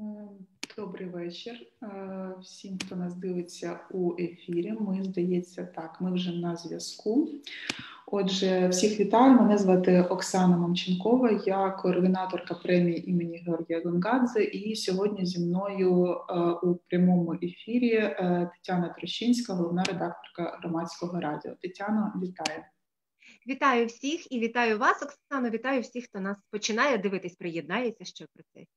Добрий вечір всім, хто нас дивиться у ефірі. Ми, здається, так, ми вже на зв'язку. Отже, всіх вітаю. Мене звати Оксана Мамченкова, я координаторка премії імені Георгія Гонгадзе, і сьогодні зі мною у прямому ефірі Тетяна Трощинська, головна редакторка Громадського радіо. Тетяно, вітаю. Вітаю всіх і вітаю вас, Оксано, вітаю всіх, хто нас починає дивитись, приєднається ще в процесі.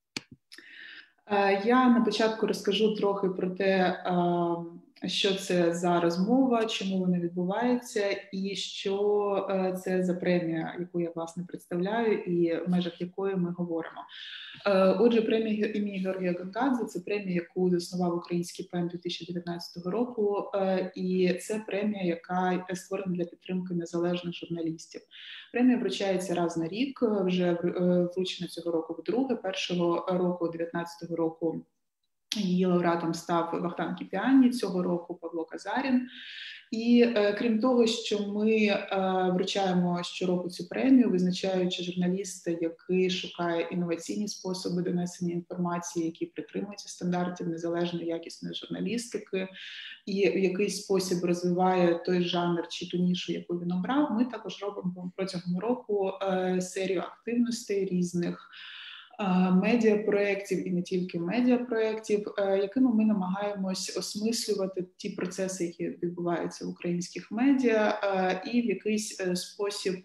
Я на початку розкажу трохи про те, що це за розмова, чому вона відбувається і що це за премія, яку я, власне, представляю і в межах якої ми говоримо. Отже, премія імені Георгія Гонгадзе – це премія, яку заснував Український ПЕН 2019 року, і це премія, яка створена для підтримки незалежних журналістів. Премія вручається раз на рік, вже вручена цього року вдруге. Першого року, 2019 року, її лауреатом став Вахтанг Кіпіані, цього року Павло Казарін. І крім того, що ми вручаємо щороку цю премію, визначаючи журналіста, який шукає інноваційні способи донесення інформації, які притримуються стандартів незалежної якісної журналістики, і в якийсь спосіб розвиває той жанр чи ту нішу, яку він обрав, ми також робимо протягом року серію активностей різних медіапроєктів і не тільки медіапроєктів, якими ми намагаємось осмислювати ті процеси, які відбуваються в українських медіа, і в якийсь спосіб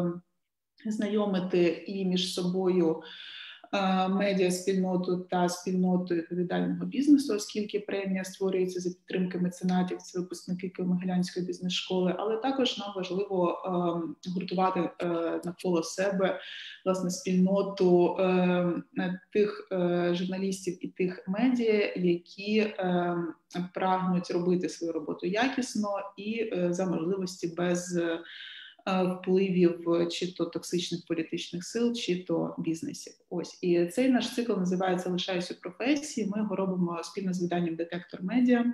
знайомити і між собою медіаспільноту та спільноту відповідального бізнесу, оскільки премія створюється за підтримки меценатів, це випускники Києво-Могилянської бізнес-школи, але також нам важливо гуртувати навколо себе, власне, спільноту тих журналістів і тих медіа, які прагнуть робити свою роботу якісно і за можливості без впливів чи то токсичних політичних сил, чи то бізнесів. Ось. І цей наш цикл називається «Лишаюсь у професії». Ми його робимо спільно з виданням «Детектор Медіа».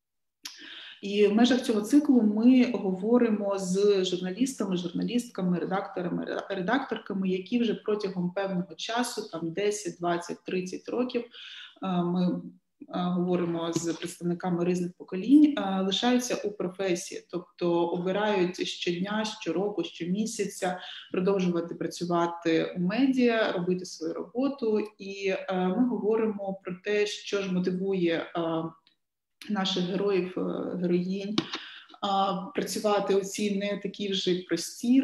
І в межах цього циклу ми говоримо з журналістами, журналістками, редакторами, редакторками, які вже протягом певного часу, там 10, 20, 30 років, ми говоримо з представниками різних поколінь, лишаються у професії, тобто обирають щодня, щороку, щомісяця продовжувати працювати у медіа, робити свою роботу. І ми говоримо про те, що ж мотивує наших героїв, героїнь працювати у цій не такій вже простій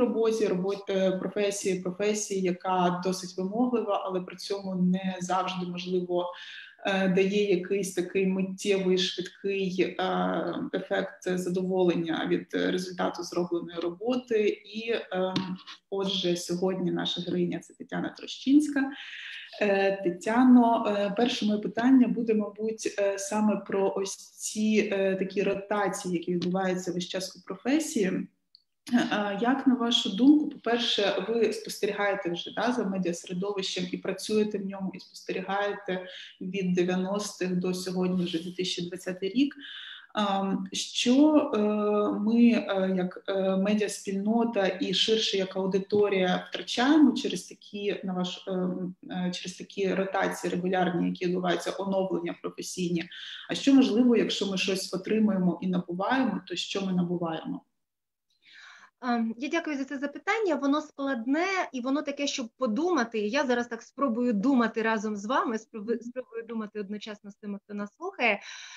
професії, яка досить вимоглива, але при цьому не завжди, можливо, дає якийсь такий миттєвий, швидкий ефект задоволення від результату зробленої роботи. І, отже, сьогодні наша героїня – це Тетяна Трощинська. Тетяно, перше моє питання буде, мабуть, саме про ось ці такі ротації, які відбуваються весь час у професії. Як, на вашу думку, по-перше, ви спостерігаєте вже за медіасередовищем і працюєте в ньому, і спостерігаєте від 90-х до сьогодні, вже 2020 рік, що ми, як медіаспільнота і ширше як аудиторія, втрачаємо через такі ротації регулярні, які відбуваються, оновлення професійні, а що, можливо, якщо ми щось отримуємо і набуваємо, то що ми набуваємо? Я дякую за це запитання, воно складне і воно таке, щоб подумати. Я зараз так спробую думати разом з вами, спробую думати одночасно з тими, хто нас слухає.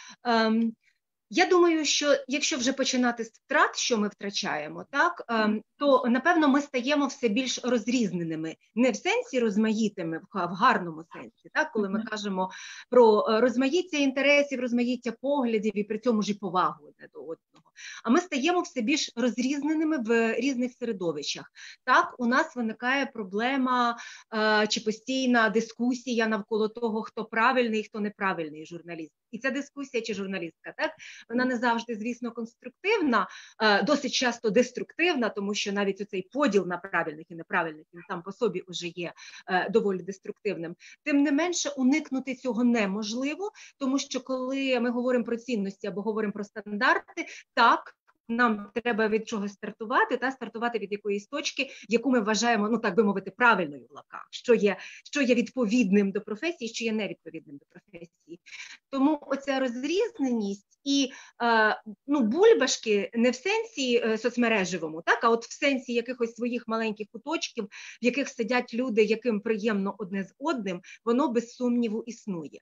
Я думаю, що якщо вже починати з втрат, що ми втрачаємо, так, то, напевно, ми стаємо все більш розрізненими. Не в сенсі розмаїтими, в гарному сенсі, так, коли ми кажемо про розмаїття інтересів, розмаїття поглядів і при цьому ж і повагу одне до одного. А ми стаємо все більш розрізненими в різних середовищах. Так, у нас виникає проблема чи постійна дискусія навколо того, хто правильний і хто неправильний журналіст. І ця дискусія чи журналістка, так, вона не завжди, звісно, конструктивна, досить часто деструктивна, тому що навіть оцей поділ на правильних і неправильних, він сам по собі вже є доволі деструктивним. Тим не менше, уникнути цього неможливо, тому що коли ми говоримо про цінності або говоримо про стандарти, так, нам треба від чогось стартувати, та стартувати від якоїсь точки, яку ми вважаємо, ну так би мовити, правильною в лапках, що є відповідним до професії, що є невідповідним до професії. Тому оця розрізненість і бульбашки не в сенсі соцмережевому, так, а от в сенсі якихось своїх маленьких куточків, в яких сидять люди, яким приємно одне з одним, воно без сумніву існує.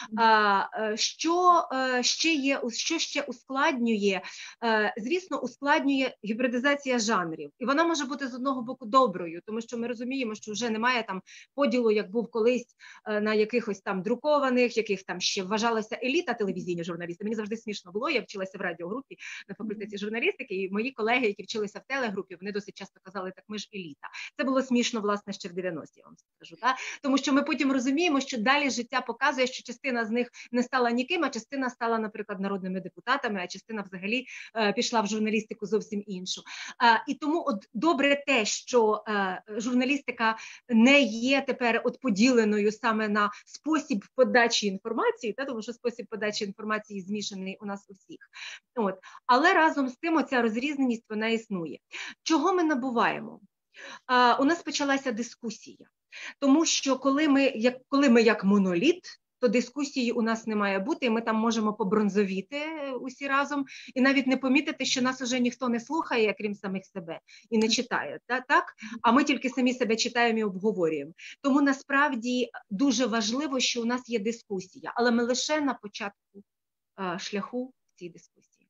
Що ще ускладнює? Звісно, ускладнює гібридизація жанрів. І вона може бути з одного боку доброю, тому що ми розуміємо, що вже немає там поділу, як був колись на якихось там друкованих, яких там ще вважалася еліта телевізійні журналісти. Мені завжди смішно було, я вчилася в радіогрупі на факультеті журналістики, і мої колеги, які вчилися в телегрупі, вони досить часто казали, так ми ж еліта. Це було смішно, власне, ще в 90-ті, я вам скажу. Так? Тому що ми потім розуміємо, що далі життя показує, що частина з них не стала ніким, а частина стала, наприклад, народними депутатами, а частина взагалі пішла в журналістику зовсім іншу. І тому от добре те, що журналістика не є тепер от поділеною саме на спосіб подачі інформації, та, тому що спосіб подачі інформації змішаний у нас усіх. От. Але разом з тим оця розрізненість, вона існує. Чого ми набуваємо? У нас почалася дискусія. Тому що коли ми як моноліт, то дискусії у нас не має бути, і ми там можемо побронзовіти усі разом, і навіть не помітити, що нас уже ніхто не слухає, крім самих себе, і не читає, так? А ми тільки самі себе читаємо і обговорюємо. Тому насправді дуже важливо, що у нас є дискусія, але ми лише на початку шляху в цій дискусії.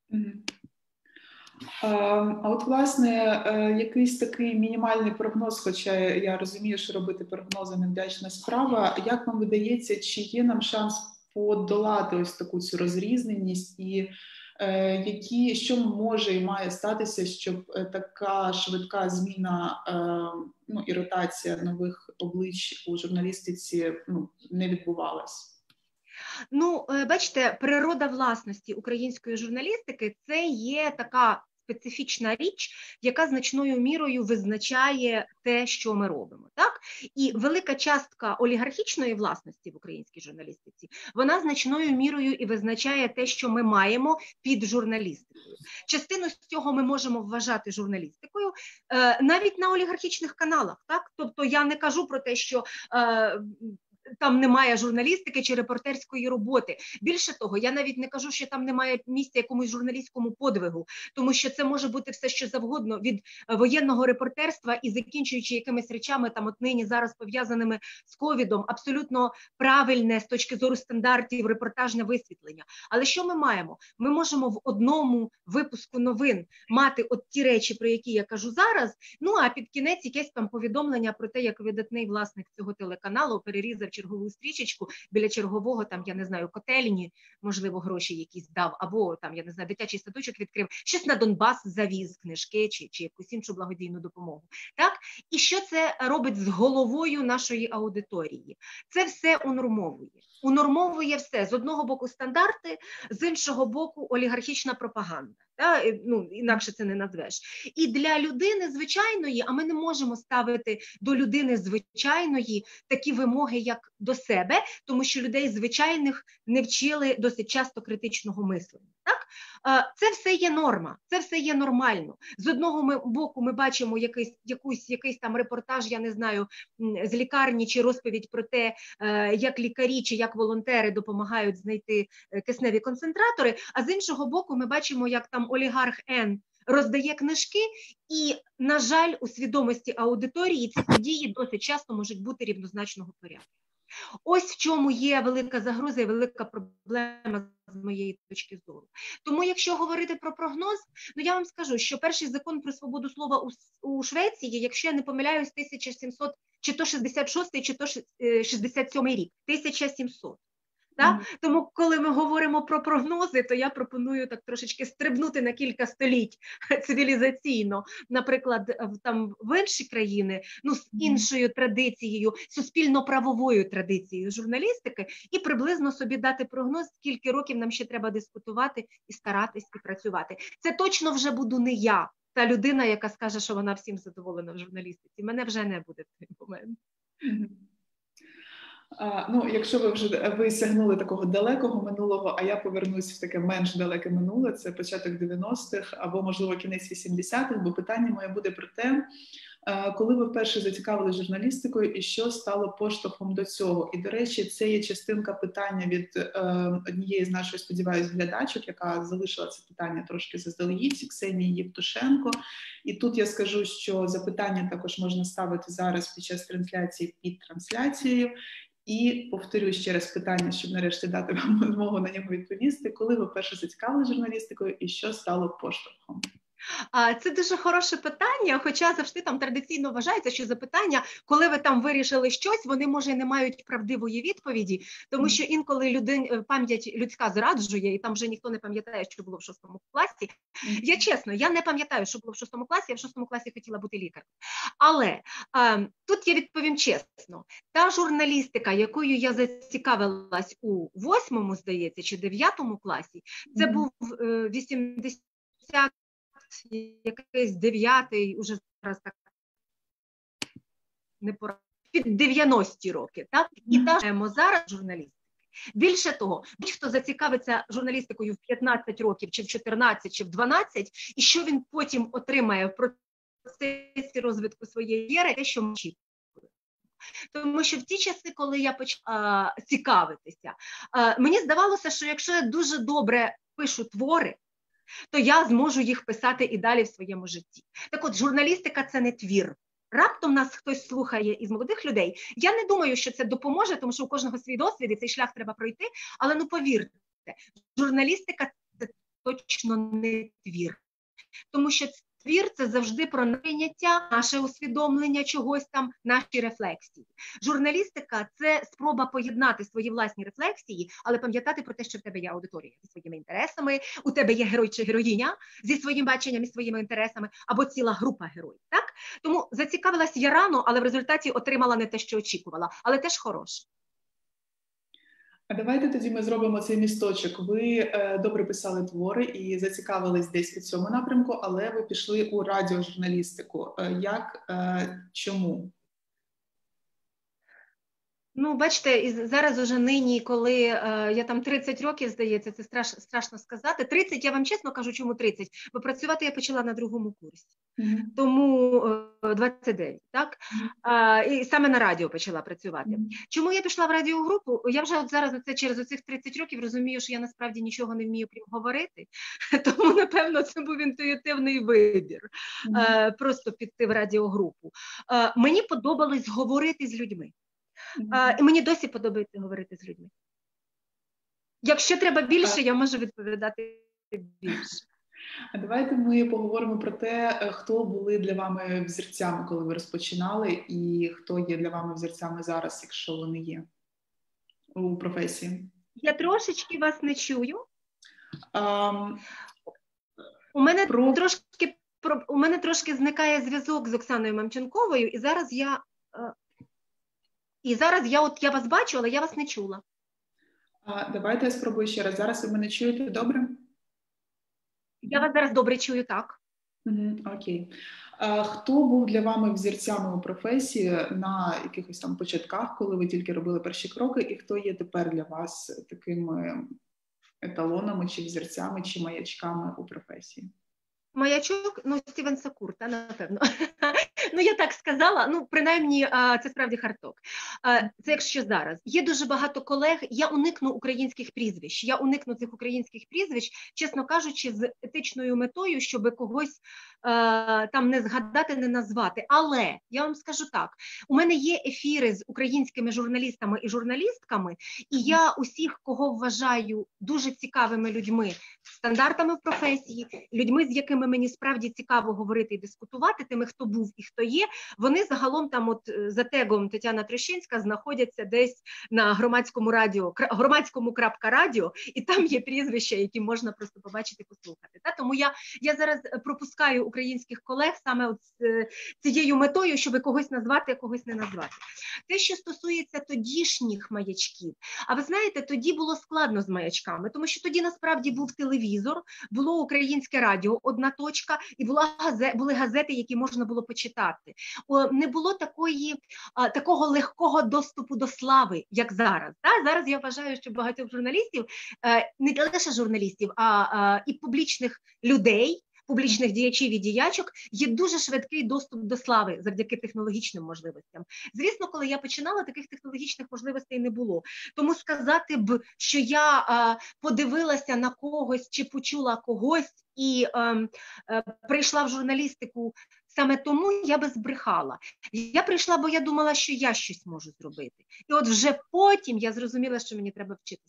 А от, власне, якийсь такий мінімальний прогноз, хоча я розумію, що робити прогнози невдячна справа, як вам видається, чи є нам шанс подолати ось таку цю розрізненість, і що може і має статися, щоб така швидка зміна і ротація нових облич у журналістиці не відбувалась? Бачите, природа власності української журналістики – це є така специфічна річ, яка значною мірою визначає те, що ми робимо. Так? І велика частка олігархічної власності в українській журналістиці, вона значною мірою і визначає те, що ми маємо під журналістикою. Частину з цього ми можемо вважати журналістикою навіть на олігархічних каналах. Так? Тобто я не кажу про те, що там немає журналістики чи репортерської роботи. Більше того, я навіть не кажу, що там немає місця якомусь журналістському подвигу, тому що це може бути все, що завгодно, від воєнного репортерства і закінчуючи якимись речами, там от нині зараз пов'язаними з ковідом, абсолютно правильне з точки зору стандартів репортажне висвітлення. Але що ми маємо? Ми можемо в одному випуску новин мати от ті речі, про які я кажу зараз, а під кінець якесь там повідомлення про те, як видатний власник цього телеканалу перерізав чергову стрічечку біля чергового, там, я не знаю, котельні, можливо, гроші якісь дав, або там, я не знаю, дитячий садочок відкрив, щось на Донбас завіз, книжки чи якусь іншу благодійну допомогу. Так? І що це робить з головою нашої аудиторії? Це все унормовує. Унормовує все. З одного боку стандарти, з іншого боку олігархічна пропаганда. Інакше це не назвеш. І для людини звичайної, а ми не можемо ставити до людини звичайної такі вимоги, як до себе, тому що людей звичайних не вчили досить часто критичного мислення. Так? Це все є норма, це все є нормально. З одного боку ми бачимо якийсь там репортаж, я не знаю, з лікарні чи розповідь про те, як лікарі чи як волонтери допомагають знайти кисневі концентратори, а з іншого боку ми бачимо, як там олігарх Н роздає книжки, і, на жаль, у свідомості аудиторії ці події досить часто можуть бути рівнозначного порядку. Ось в чому є велика загроза і велика проблема з моєї точки зору. Тому, якщо говорити про прогноз, я вам скажу, що перший закон про свободу слова у Швеції, якщо я не помиляюсь, 1700, чи то 66-й, чи то 67-й рік, 1700. Так? Тому, коли ми говоримо про прогнози, то я пропоную так трошечки стрибнути на кілька століть цивілізаційно, наприклад, там в інші країни, з іншою традицією, суспільно-правовою традицією журналістики, і приблизно собі дати прогноз, скільки років нам ще треба дискутувати і старатись і працювати. Це точно вже буду не я, та людина, яка скаже, що вона всім задоволена в журналістиці. Мене вже не буде в той момент. Ну, якщо ви сягнули такого далекого минулого, а я повернусь в таке менш далеке минуле, це початок 90-х або, можливо, кінець 80-х, бо питання моє буде про те, коли ви вперше зацікавилися журналістикою і що стало поштовхом до цього. І, до речі, це є частинка питання від однієї з нашої, сподіваюсь, глядачок, яка залишила це питання трошки заздалегідь, Ксенії Євтушенко. І тут я скажу, що запитання також можна ставити зараз під час трансляції під трансляцією. І повторю ще раз питання, щоб нарешті дати вам змогу на нього відповісти. Коли ви вперше зацікавилися журналістикою і що стало поштовхом? Це дуже хороше питання, хоча завжди там традиційно вважається, що запитання, коли ви там вирішили щось, вони, може, і не мають правдивої відповіді, тому що інколи пам'ять людська зраджує, і там вже ніхто не пам'ятає, що було в 6 класі. Я чесно, я не пам'ятаю, що було в 6 класі, я в 6 класі хотіла бути лікарем. Але тут я відповім чесно, та журналістика, якою я зацікавилась у 8-му, здається, чи 9-му класі, це був 80 якийсь 9-й, уже зараз так не пора, під 90-ті роки, так? І та зараз журналістики. Більше того, будь-хто зацікавиться журналістикою в 15 років, чи в 14, чи в 12, і що він потім отримає в процесі розвитку своєї кар'єри, те, що ми очікуємо. Тому що в ті часи, коли я почала цікавитися, мені здавалося, що якщо я дуже добре пишу твори, то я зможу їх писати і далі в своєму житті. Так от, журналістика – це не твір. Раптом нас хтось слухає із молодих людей. Я не думаю, що це допоможе, тому що у кожного свій досвід, і цей шлях треба пройти. Але, ну, повірте, журналістика – це точно не твір. Тому що твір – це завжди про прийняття, наше усвідомлення чогось там, наші рефлексії. Журналістика – це спроба поєднати свої власні рефлексії, але пам'ятати про те, що в тебе є аудиторія зі своїми інтересами, у тебе є герой чи героїня зі своїм баченням і своїми інтересами, або ціла група героїв. Так? Тому зацікавилась я рано, але в результаті отримала не те, що очікувала, але теж хороше. А давайте тоді ми зробимо цей місточок. Ви добре писали твори і зацікавились десь у цьому напрямку, але ви пішли у радіожурналістику. Як, чому? Ну, бачите, і зараз уже нині, коли я там 30 років, здається, це страшно сказати. 30, я вам чесно кажу, чому 30? Бо працювати я почала на 2-му курсі. Тому 29, так? І саме на радіо почала працювати. Чому я пішла в радіогрупу? Я вже от зараз через оцих 30 років розумію, що я насправді нічого не вмію крім говорити. Тому, напевно, це був інтуїтивний вибір. Просто піти в радіогрупу. Мені подобалось говорити з людьми. І мені досі подобається говорити з людьми. Якщо треба більше, я можу відповідати більше. А давайте ми поговоримо про те, хто були для вами взірцями, коли ви розпочинали, і хто є для вами взірцями зараз, якщо вони є у професії. Я трошечки вас не чую. У мене трошки зникає зв'язок з Оксаною Мамченковою, і зараз я вас бачу, але я вас не чула. Давайте я спробую ще раз. Зараз ви мене чуєте добре? Я вас зараз добре чую, так. Окей. Хто був для вами взірцями у професії на якихось там початках, коли ви тільки робили перші кроки, і хто є тепер для вас такими еталонами, чи взірцями, чи маячками у професії? Маячок, ну, Стівен Сокур, напевно. Ну, я так сказала, принаймні, це справді хардток. Це якщо зараз. Є дуже багато колег, я уникну українських прізвищ. Я уникну цих українських прізвищ, чесно кажучи, з етичною метою, щоб когось там не згадати, не назвати. Але, я вам скажу так, у мене є ефіри з українськими журналістами і журналістками, і я усіх, кого вважаю дуже цікавими людьми, стандартами в професії, людьми, з якими мені справді цікаво говорити і дискутувати, тими, хто був і хто є, вони загалом там от за тегом Тетяна Трещинська знаходяться десь на громадському радіо, і там є прізвища, які можна просто побачити, послухати. Тому я зараз пропускаю українських колег саме от з цією метою, щоб когось назвати, а когось не назвати. Те, що стосується тодішніх маячків, а ви знаєте, тоді було складно з маячками, тому що тоді насправді був телевізор, було українське радіо, одна одна точка, і були газети, які можна було почитати. Не було такого легкого доступу до слави, як зараз. Зараз я вважаю, що багатьох журналістів, не лише журналістів, а і публічних людей, публічних діячів і діячок, є дуже швидкий доступ до слави завдяки технологічним можливостям. Звісно, коли я починала, таких технологічних можливостей не було. Тому сказати б, що я подивилася на когось чи почула когось і прийшла в журналістику саме тому, я би збрехала. Я прийшла, бо я думала, що я щось можу зробити. І от вже потім я зрозуміла, що мені треба вчитися.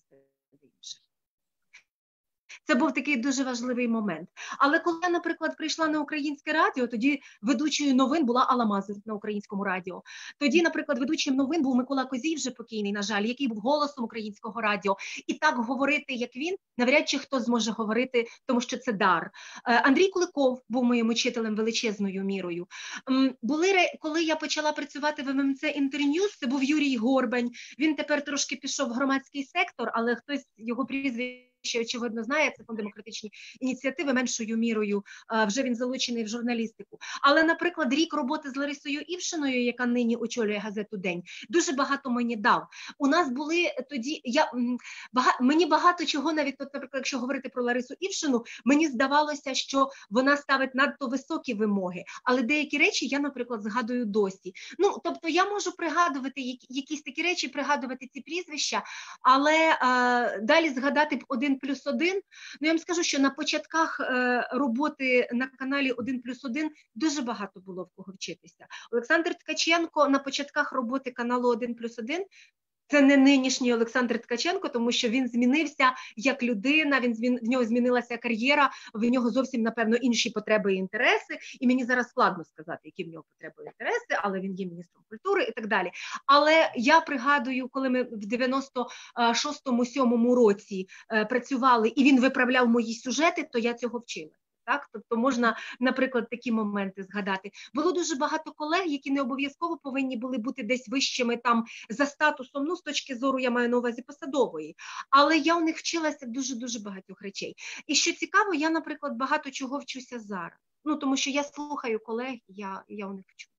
Це був такий дуже важливий момент. Але коли я, наприклад, прийшла на Українське радіо, тоді ведучою новин була Алла Мазур на Українському радіо. Тоді, наприклад, ведучим новин був Микола Козій, вже покійний, на жаль, який був голосом Українського радіо. І так говорити, як він, навряд чи хто зможе говорити, тому що це дар. Андрій Куликов був моїм учителем величезною мірою. Коли я почала працювати в ММЦ Інтерньюз, це був Юрій Горбань. Він тепер трошки пішов в громадський сектор, але хтось його прізвище ще, очевидно, знає, це фонд демократичні ініціативи, меншою мірою, вже він залучений в журналістику. Але, наприклад, рік роботи з Ларисою Івшиною, яка нині очолює газету «День», дуже багато мені дав. У нас були тоді, мені багато чого, навіть, наприклад, якщо говорити про Ларису Івшину, мені здавалося, що вона ставить надто високі вимоги, але деякі речі я, наприклад, згадую досі. Тобто я можу пригадувати якісь такі речі, пригадувати ці прізвища, але далі згадати 1+1, я вам скажу, що на початках роботи на каналі 1+1 дуже багато було в кого вчитися. Олександр Ткаченко на початках роботи каналу 1+1 це не нинішній Олександр Ткаченко, тому що він змінився як людина, в нього змінилася кар'єра, в нього зовсім, напевно, інші потреби і інтереси, і мені зараз складно сказати, які в нього потреби і інтереси, але він є міністром культури і так далі. Але я пригадую, коли ми в 96-7 році працювали, і він виправляв мої сюжети, то я цього вчила. Так? Тобто можна, наприклад, такі моменти згадати. Було дуже багато колег, які не обов'язково повинні були бути десь вищими там за статусом, з точки зору, я маю на увазі посадової. Але я у них вчилася дуже-дуже багатьох речей. І що цікаво, я, наприклад, багато чого вчуся зараз. Тому що я слухаю колег, я у них вчу.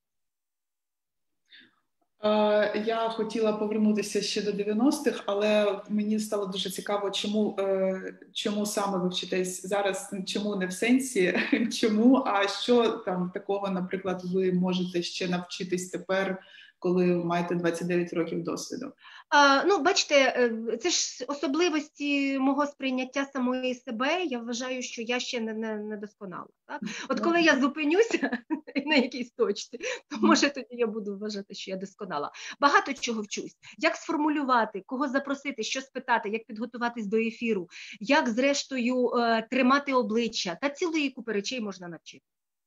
Я хотіла повернутися ще до 90-х, але мені стало дуже цікаво, чому саме ви вчитесь зараз, чому не в сенсі, чому, а що там такого, наприклад, ви можете ще навчитись тепер, коли маєте 29 років досвіду? Бачите, це ж особливості мого сприйняття самої себе. Я вважаю, що я ще не досконала. Так? От коли я зупинюся на якійсь точці, то може тоді я буду вважати, що я досконала. Багато чого вчусь. Як сформулювати, кого запросити, що спитати, як підготуватись до ефіру, як зрештою тримати обличчя. Та цілої купи речей можна навчити.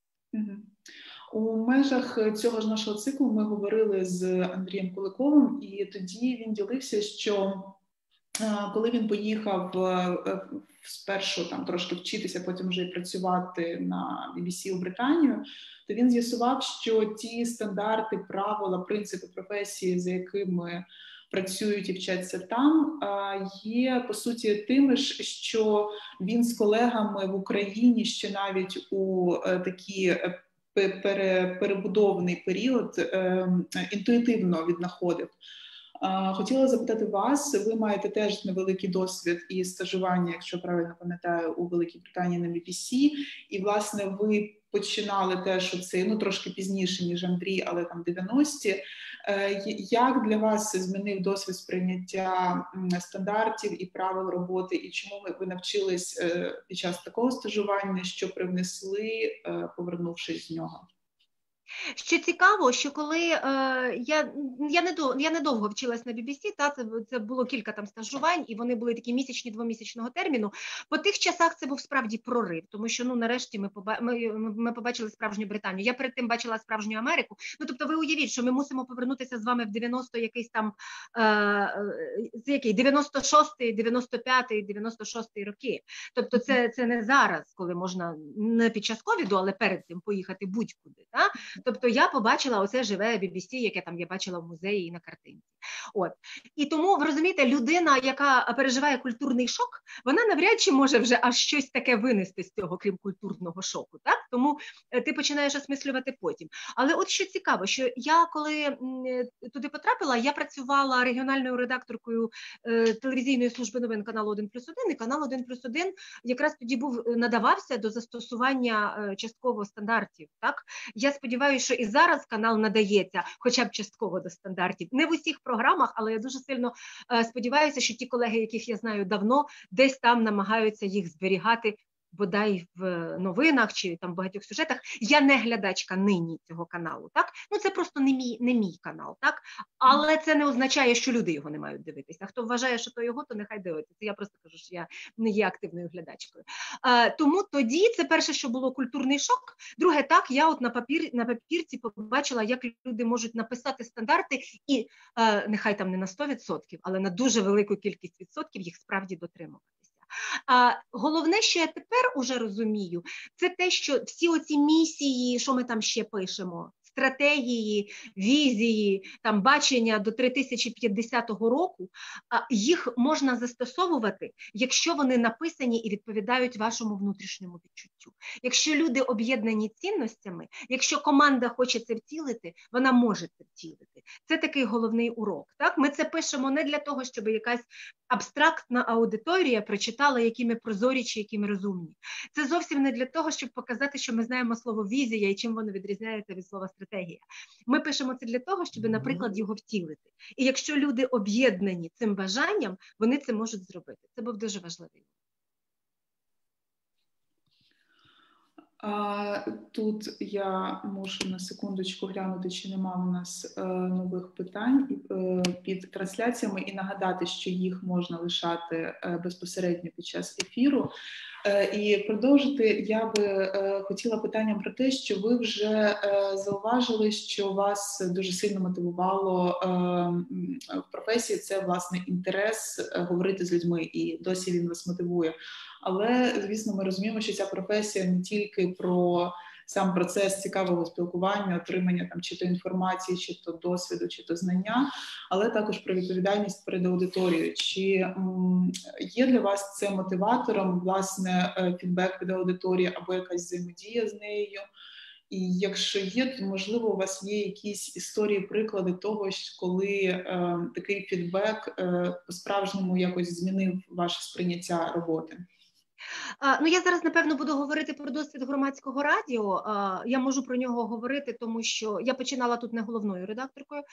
У межах цього ж нашого циклу ми говорили з Андрієм Куликовим, і тоді він ділився, що коли він поїхав спершу там трошки вчитися, потім вже і працювати на BBC у Британію, то він з'ясував, що ті стандарти, правила, принципи професії, за якими працюють і вчаться там, є, по суті, тими ж, що він з колегами в Україні ще навіть у такі перебудовний період інтуїтивно віднаходив. Хотіла запитати вас, ви маєте теж невеликий досвід і стажування, якщо правильно пам'ятаю, у Великій Британії на BBC, і, власне, ви починали теж оцей, трошки пізніше, ніж Андрій, але там 90-ті. Як для вас змінив досвід сприйняття стандартів і правил роботи, і чому ви навчились під час такого стажування, що привнесли, повернувшись з нього? Що цікаво, що коли я недовго вчилась на BBC, це було кілька там стажувань, і вони були такі місячні, двомісячного терміну. По тих часах це був справді прорив, тому що нарешті ми побачили справжню Британію. Я перед тим бачила справжню Америку. Тобто ви уявіть, що ми мусимо повернутися з вами в 96-й, 95-й, 96-й роки. Тобто це не зараз, коли можна не під час ковіду, але перед цим поїхати будь-куди. Тобто я побачила оце живе BBC, яке там я бачила в музеї і на картинці. От. І тому, ви розумієте, людина, яка переживає культурний шок, вона навряд чи може вже аж щось таке винести з цього, крім культурного шоку. Так? Тому ти починаєш осмислювати потім. Але от що цікаво, що я коли туди потрапила, я працювала регіональною редакторкою телевізійної служби новин каналу 1+1, і канал 1+1 якраз тоді надавався до застосування частково стандартів. Так? Я сподіваюся, що і зараз канал надається хоча б частково до стандартів. Не в усіх програмах, але я дуже сильно сподіваюся, що ті колеги, яких я знаю давно, десь там намагаються їх зберігати, бодай в новинах чи там в багатьох сюжетах. Я не глядачка нині цього каналу, так? Ну це просто не мій канал, так? Але це не означає, що люди його не мають дивитися. Хто вважає, що то його, то нехай дивиться. Я просто кажу, що я не є активною глядачкою. Тому тоді це перше, що було культурний шок. Друге, так, я от на папірці побачила, як люди можуть написати стандарти і нехай там не на 100%, але на дуже велику кількість відсотків їх справді дотримувати. А головне, що я тепер уже розумію, це те, що всі оці місії, що ми там ще пишемо, стратегії, візії, там бачення до 3050 року, їх можна застосовувати, якщо вони написані і відповідають вашому внутрішньому відчуттю. Якщо люди об'єднані цінностями, якщо команда хоче це втілити, вона може це втілити. Це такий головний урок. Так? Ми це пишемо не для того, щоб якась абстрактна аудиторія прочитала, які ми прозорі чи які ми розумні. Це зовсім не для того, щоб показати, що ми знаємо слово візія і чим воно відрізняється від слова стратегія. Ми пишемо це для того, щоб, наприклад, його втілити. І якщо люди об'єднані цим бажанням, вони це можуть зробити. Це був дуже важливий. Тут я можу на секундочку глянути, чи нема в нас нових питань під трансляціями, і нагадати, що їх можна лишати безпосередньо під час ефіру. І продовжити я би хотіла питанням про те, що ви вже зауважили, що вас дуже сильно мотивувало в професії, це, власне, інтерес говорити з людьми, і досі він вас мотивує. Але, звісно, ми розуміємо, що ця професія не тільки про сам процес цікавого спілкування, отримання там чи то інформації, чи то досвіду, чи то знання, але також про відповідальність перед аудиторією. Чи є для вас це мотиватором, власне, фідбек від аудиторії або якась взаємодія з нею? І якщо є, то, можливо, у вас є якісь історії, приклади того, коли такий фідбек по-справжньому якось змінив ваше сприйняття роботи? Ну, я зараз, напевно, буду говорити про досвід громадського радіо. Я можу про нього говорити, тому що я починала тут не головною редакторкою,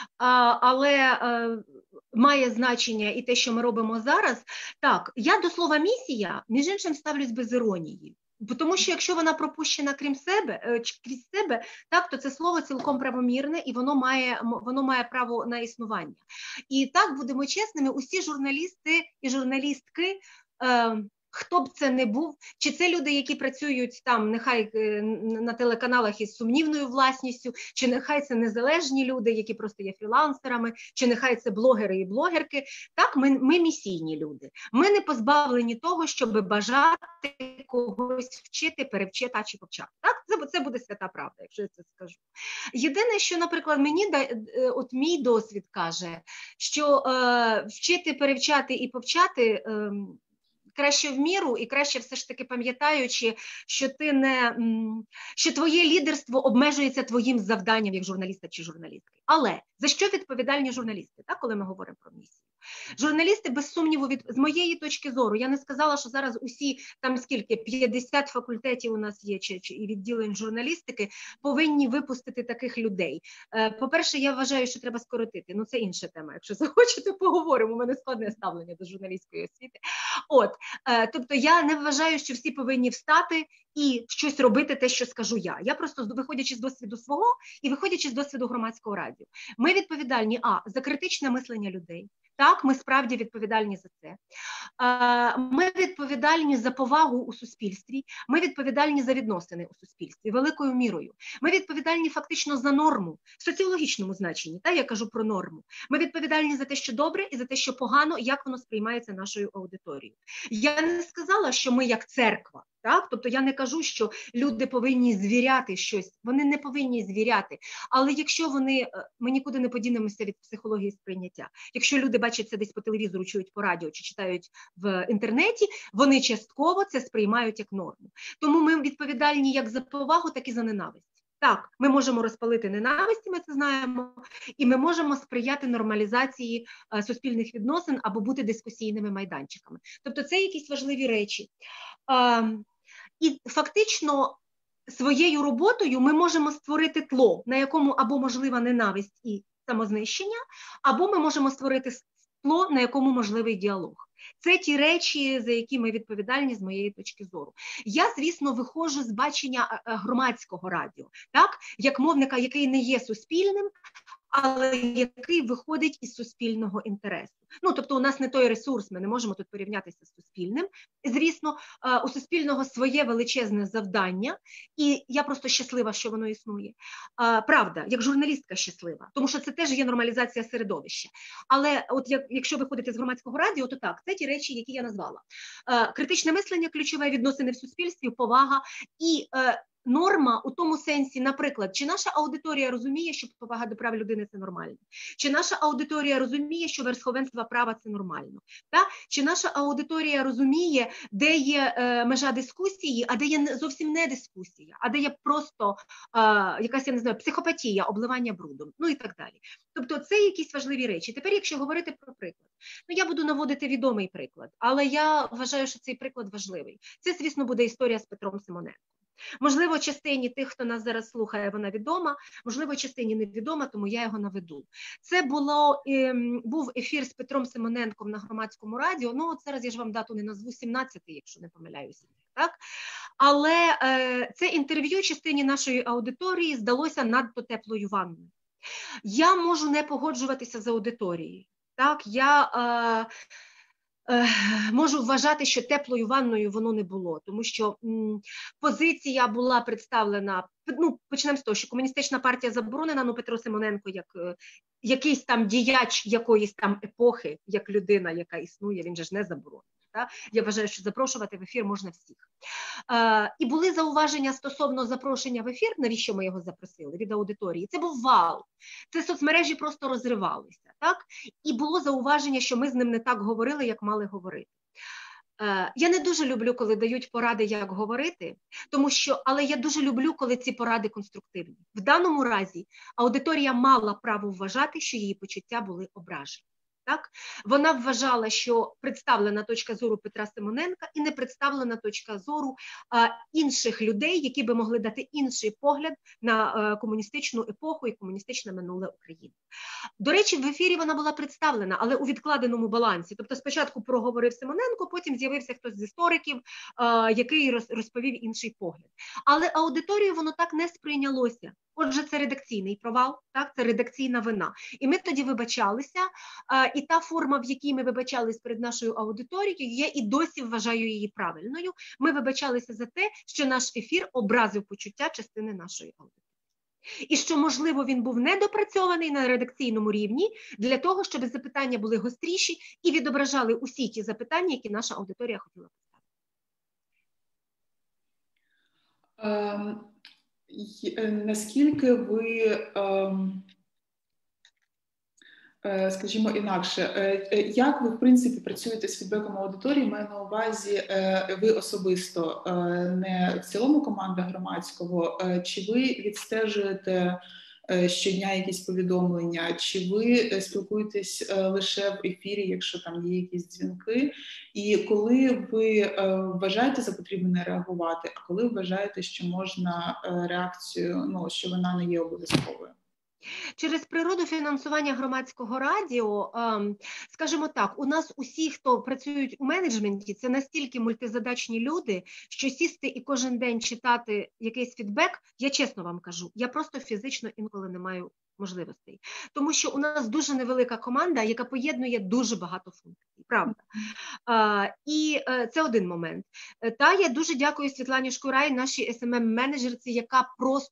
але має значення і те, що ми робимо зараз. Так, я до слова «місія», між іншим, ставлюсь без іронії. Тому що якщо вона пропущена крізь себе, так, то це слово цілком правомірне, і воно має право на існування. І так, будемо чесними, усі журналісти і журналістки, хто б це не був, чи це люди, які працюють там, нехай на телеканалах із сумнівною власністю, чи нехай це незалежні люди, які просто є фрілансерами, чи нехай це блогери і блогерки, так, ми місійні люди. Ми не позбавлені того, щоб бажати когось вчити, перевчити чи повчати. Так, це буде свята правда, якщо я це скажу. Єдине, що, наприклад, от мій досвід каже, що вчити, перевчати і повчати краще в міру і краще все ж таки пам'ятаючи, що твоє лідерство обмежується твоїм завданням як журналіста чи журналістки. Але за що відповідальні журналісти, так, коли ми говоримо про місію? Журналісти, без сумніву, з моєї точки зору, я не сказала, що зараз усі, там скільки, 50 факультетів у нас є, і відділень журналістики, повинні випустити таких людей. По-перше, я вважаю, що треба скоротити, це інша тема, якщо захочете, поговоримо, у мене складне ставлення до журналістської освіти. Тобто я не вважаю, що всі повинні встати і щось робити те, що скажу я. Я просто, виходячи з досвіду свого і виходячи з досвіду громадського радіо, ми відповідальні, за критичне мислення людей. Так, ми справді відповідальні за це. Ми відповідальні за повагу у суспільстві, ми відповідальні за відносини у суспільстві, великою мірою. Ми відповідальні фактично за норму, в соціологічному значенні, так, я кажу про норму. Ми відповідальні за те, що добре, і за те, що погано, як воно сприймається нашою аудиторією. Я не сказала, що ми як церква, Так? Тобто я не кажу, що люди повинні звіряти щось, вони не повинні звіряти, але якщо ми нікуди не подінемося від психології сприйняття. Якщо люди бачать це десь по телевізору, чують по радіо чи читають в інтернеті, вони частково це сприймають як норму. Тому ми відповідальні як за повагу, так і за ненависть. Так, ми можемо розпалити ненависть, ми це знаємо, і ми можемо сприяти нормалізації суспільних відносин або бути дискусійними майданчиками. Тобто це якісь важливі речі. І фактично своєю роботою ми можемо створити тло, на якому або можлива ненависть і самознищення, або ми можемо створити тло, на якому можливий діалог. Це ті речі, за які ми відповідальні з моєї точки зору. Я, звісно, виходжу з бачення громадського радіо, так? Як мовника, який не є суспільним, але який виходить із суспільного інтересу. Ну, тобто у нас не той ресурс, ми не можемо тут порівнятися з суспільним. Звісно, у суспільного своє величезне завдання, і я просто щаслива, що воно існує. Правда, як журналістка щаслива, тому що це теж є нормалізація середовища. Але от якщо виходити з громадського радіо, то так, це ті речі, які я назвала. Критичне мислення, ключове, відносини в суспільстві, повага і норма у тому сенсі, наприклад, чи наша аудиторія розуміє, що повага до прав людини – це нормально? Чи наша аудиторія розуміє, що верховенство права – це нормально? Так? Чи наша аудиторія розуміє, де є межа дискусії, а де є зовсім не дискусія, а де є просто якась, я не знаю, психопатія, обливання брудом, ну і так далі. Тобто це якісь важливі речі. Тепер, якщо говорити про приклад, ну я буду наводити відомий приклад, але я вважаю, що цей приклад важливий. Це, звісно, буде історія з Петром Симоненком. Можливо, частині тих, хто нас зараз слухає, вона відома, можливо, частині невідома, тому я його наведу. Це був ефір з Петром Симоненком на громадському радіо, ну от зараз я ж вам дату не назву, 17-й, якщо не помиляюся. Так? Але це інтерв'ю частині нашої аудиторії здалося надто теплою ванною. Я можу не погоджуватися з аудиторією. Так? Я можу вважати, що теплою ванною воно не було, тому що позиція була представлена, ну, почнемо з того, що комуністична партія заборонена, ну, Петро Симоненко як якийсь там діяч якоїсь там епохи, як людина, яка існує, він же ж не заборонений. Так? Я вважаю, що запрошувати в ефір можна всіх. І були зауваження стосовно запрошення в ефір, навіщо ми його запросили, від аудиторії. Це був вал. Це соцмережі просто розривалися. Так? І було зауваження, що ми з ним не так говорили, як мали говорити. Я не дуже люблю, коли дають поради, як говорити, але я дуже люблю, коли ці поради конструктивні. В даному разі аудиторія мала право вважати, що її почуття були ображені. Так? Вона вважала, що представлена точка зору Петра Симоненка і не представлена точка зору інших людей, які би могли дати інший погляд на комуністичну епоху і комуністичне минуле України. До речі, в ефірі вона була представлена, але у відкладеному балансі. Тобто спочатку проговорив Симоненко, потім з'явився хтось з істориків, який розповів інший погляд. Але аудиторію воно так не сприйнялося. Отже, це редакційний провал, так? Це редакційна вина. І ми тоді вибачалися, і та форма, в якій ми вибачались перед нашою аудиторією, я і досі вважаю її правильною. Ми вибачалися за те, що наш ефір образив почуття частини нашої аудиторії. І що, можливо, він був недопрацьований на редакційному рівні для того, щоб запитання були гостріші і відображали усі ті запитання, які наша аудиторія хотіла поставити. Наскільки ви, скажімо інакше, як ви, в принципі, працюєте з фідбеком аудиторії? Маю на увазі ви особисто, не в цілому команда громадського, чи ви відстежуєте щодня якісь повідомлення, чи ви спілкуєтесь лише в ефірі, якщо там є якісь дзвінки, і коли ви вважаєте за потрібне реагувати, а коли вважаєте, що можна реакцію, ну, що вона не є обов'язковою? Через природу фінансування громадського радіо, скажімо так, у нас усі, хто працюють у менеджменті, це настільки мультизадачні люди, що сісти і кожен день читати якийсь фідбек, я чесно вам кажу, я просто фізично інколи не маю можливостей. Тому що у нас дуже невелика команда, яка поєднує дуже багато функцій, правда. І це один момент. Та я дуже дякую Світлані Шкурай, нашій SMM-менеджерці, яка просто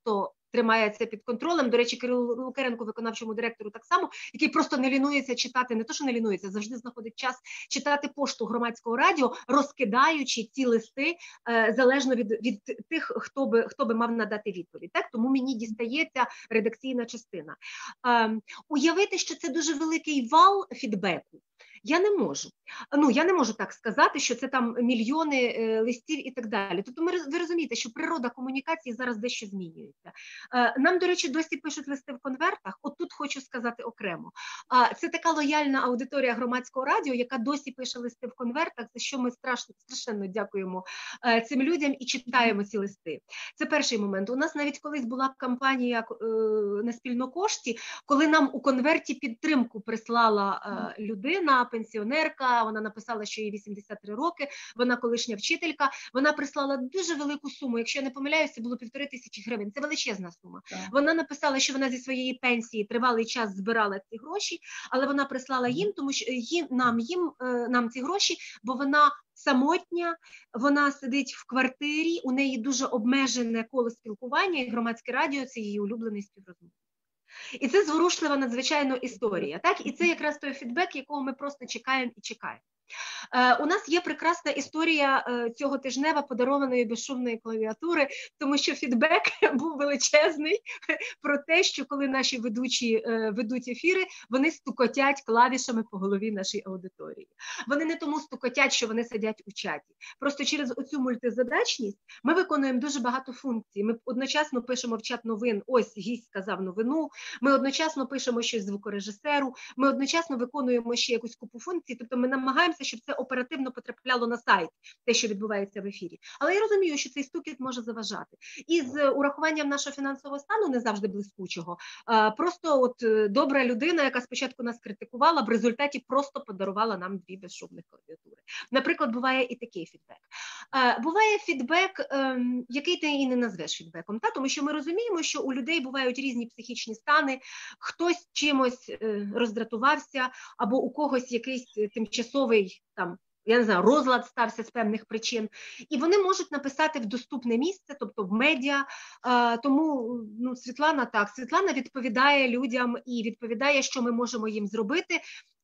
тримає це під контролем. До речі, Кирилу Лукеренку, виконавчому директору, так само, який просто не лінується читати, не то, що не лінується, завжди знаходить час читати пошту Громадського радіо, розкидаючи ці листи залежно від тих, хто би мав надати відповідь. Так? Тому мені дістається редакційна частина. Уявити, що це дуже великий вал фідбеку, я не можу. Я не можу так сказати, що це там мільйони листів і так далі. Тобто ви розумієте, що природа комунікації зараз дещо змінюється. Нам, до речі, досі пишуть листи в конвертах. От тут хочу сказати окремо. Це така лояльна аудиторія Громадського радіо, яка досі пише листи в конвертах, за що ми страшенно дякуємо цим людям і читаємо ці листи. Це перший момент. У нас навіть колись була кампанія на спільнокошті, коли нам у конверті підтримку прислала людина, пенсіонерка, вона написала, що їй 83 роки, вона колишня вчителька, вона прислала дуже велику суму, якщо я не помиляюся, це було 1500 гривень, це величезна сума. Так. Вона написала, що вона зі своєї пенсії тривалий час збирала ці гроші, але вона прислала їм, тому що нам ці гроші, бо вона самотня, вона сидить в квартирі, у неї дуже обмежене коло спілкування, і Громадське радіо – це її улюблений співрозмовник. І це зворушлива надзвичайно історія, так? І це якраз той фідбек, якого ми просто чекаємо і чекаємо. У нас є прекрасна історія цього тижнева подарованої безшумної клавіатури, тому що фідбек був величезний про те, що коли наші ведучі ведуть ефіри, вони стукотять клавішами по голові нашій аудиторії. Вони не тому стукотять, що вони сидять у чаті. Просто через оцю мультизадачність ми виконуємо дуже багато функцій. Ми одночасно пишемо в чат новин, ось гість сказав новину, ми одночасно пишемо щось звукорежисеру, ми одночасно виконуємо ще якусь купу функцій, тобто ми намагаємося, щоб це оперативно потрапляло на сайт, те, що відбувається в ефірі. Але я розумію, що цей стукіт може заважати. І з урахуванням нашого фінансового стану, не завжди блискучого, просто от добра людина, яка спочатку нас критикувала, в результаті просто подарувала нам 2 безшумних клавіатури. Наприклад, буває і такий фідбек. Буває фідбек, який ти і не назвеш фідбеком, тому що ми розуміємо, що у людей бувають різні психічні стани, хтось чимось роздратувався, або у когось якийсь тимчасовий я не знаю, розлад стався з певних причин, і вони можуть написати в доступне місце, тобто в медіа, тому Світлана відповідає людям і відповідає, що ми можемо їм зробити,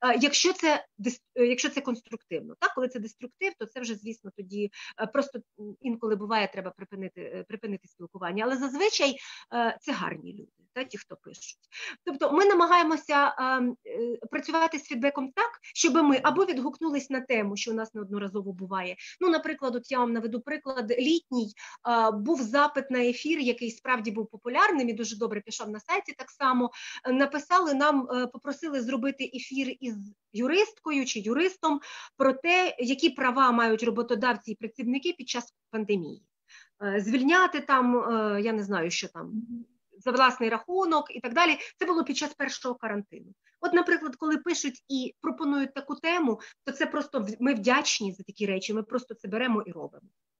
якщо це конструктивно. Так, коли це деструктив, то це вже, звісно, тоді просто інколи буває, треба припинити спілкування, але зазвичай це гарні люди, ті, хто пишуть. Тобто ми намагаємося працювати з фідбеком так, щоб ми або відгукнулись на тему, що у нас неодноразово буває. Наприклад, от я вам наведу приклад, літній був запит на ефір, який справді був популярним і дуже добре пішов на сайті так само. Написали нам, попросили зробити ефір із юристкою чи юристом про те, які права мають роботодавці і працівники під час пандемії. Звільняти я не знаю, що там, за власний рахунок і так далі. Це було під час першого карантину. От, наприклад, коли пишуть і пропонують таку тему, то це просто ми вдячні за такі речі, ми просто це беремо і робимо.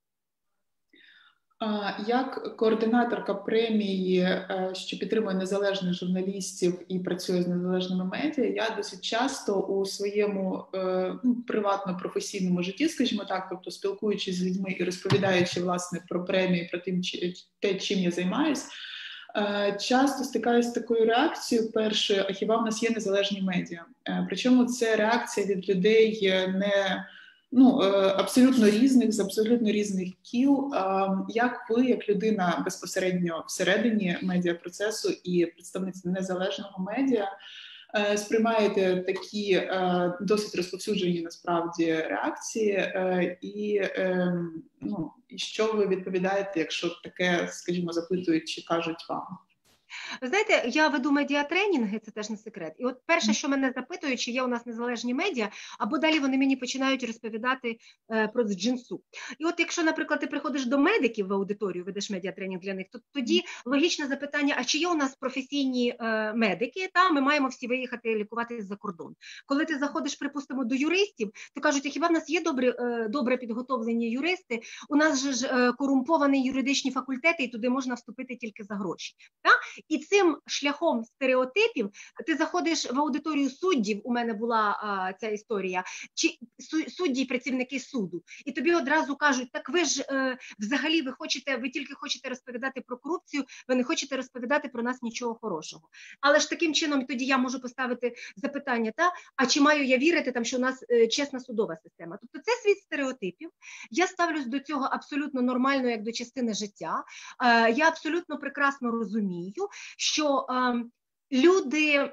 Як координаторка премії, що підтримує незалежних журналістів і працює з незалежними медіа, я досить часто у своєму приватно-професійному житті, скажімо так, тобто спілкуючись з людьми і розповідаючи, власне, про премії, про те, чим я займаюсь, часто стикаюся з такою реакцією першою, а хіба в нас є незалежні медіа? Причому це реакція від людей абсолютно різних, з абсолютно різних кіл. Як ви, як людина безпосередньо всередині медіапроцесу і представниця незалежного медіа, сприймаєте такі досить розповсюджені насправді реакції, і що ви відповідаєте, якщо таке, скажімо, запитують чи кажуть вам? Ви знаєте, я веду медіатренінги, це теж не секрет. І от перше, що мене запитують, чи є у нас незалежні медіа, або далі вони мені починають розповідати про джинсу. І от якщо, наприклад, ти приходиш до медиків в аудиторію, ведеш медіатренінг для них, то тоді логічне запитання, а чи є у нас професійні медики, ми маємо всі виїхати лікуватися за кордон. Коли ти заходиш, припустимо, до юристів, то кажуть, а хіба в нас є добре підготовлені юристи? У нас же ж корумповані юридичні факультети, і туди можна вступити тільки за гроші. Так? І цим шляхом стереотипів ти заходиш в аудиторію суддів, у мене була ця історія, чи судді і працівники суду, і тобі одразу кажуть, так ви ж взагалі ви тільки хочете розповідати про корупцію, ви не хочете розповідати про нас нічого хорошого. Але ж таким чином тоді я можу поставити запитання, а чи маю я вірити, там, що у нас чесна судова система? Тобто це світ стереотипів. Я ставлюсь до цього абсолютно нормально, як до частини життя. Я абсолютно прекрасно розумію, що люди,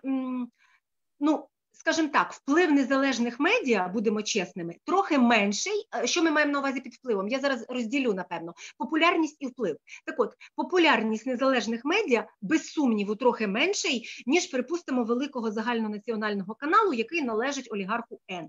скажімо так, вплив незалежних медіа, будемо чесними, трохи менший. Що ми маємо на увазі під впливом? Я зараз розділю, напевно, популярність і вплив. Так от, популярність незалежних медіа, без сумніву, трохи менший, ніж, припустимо, великого загальнонаціонального каналу, який належить олігарху Н.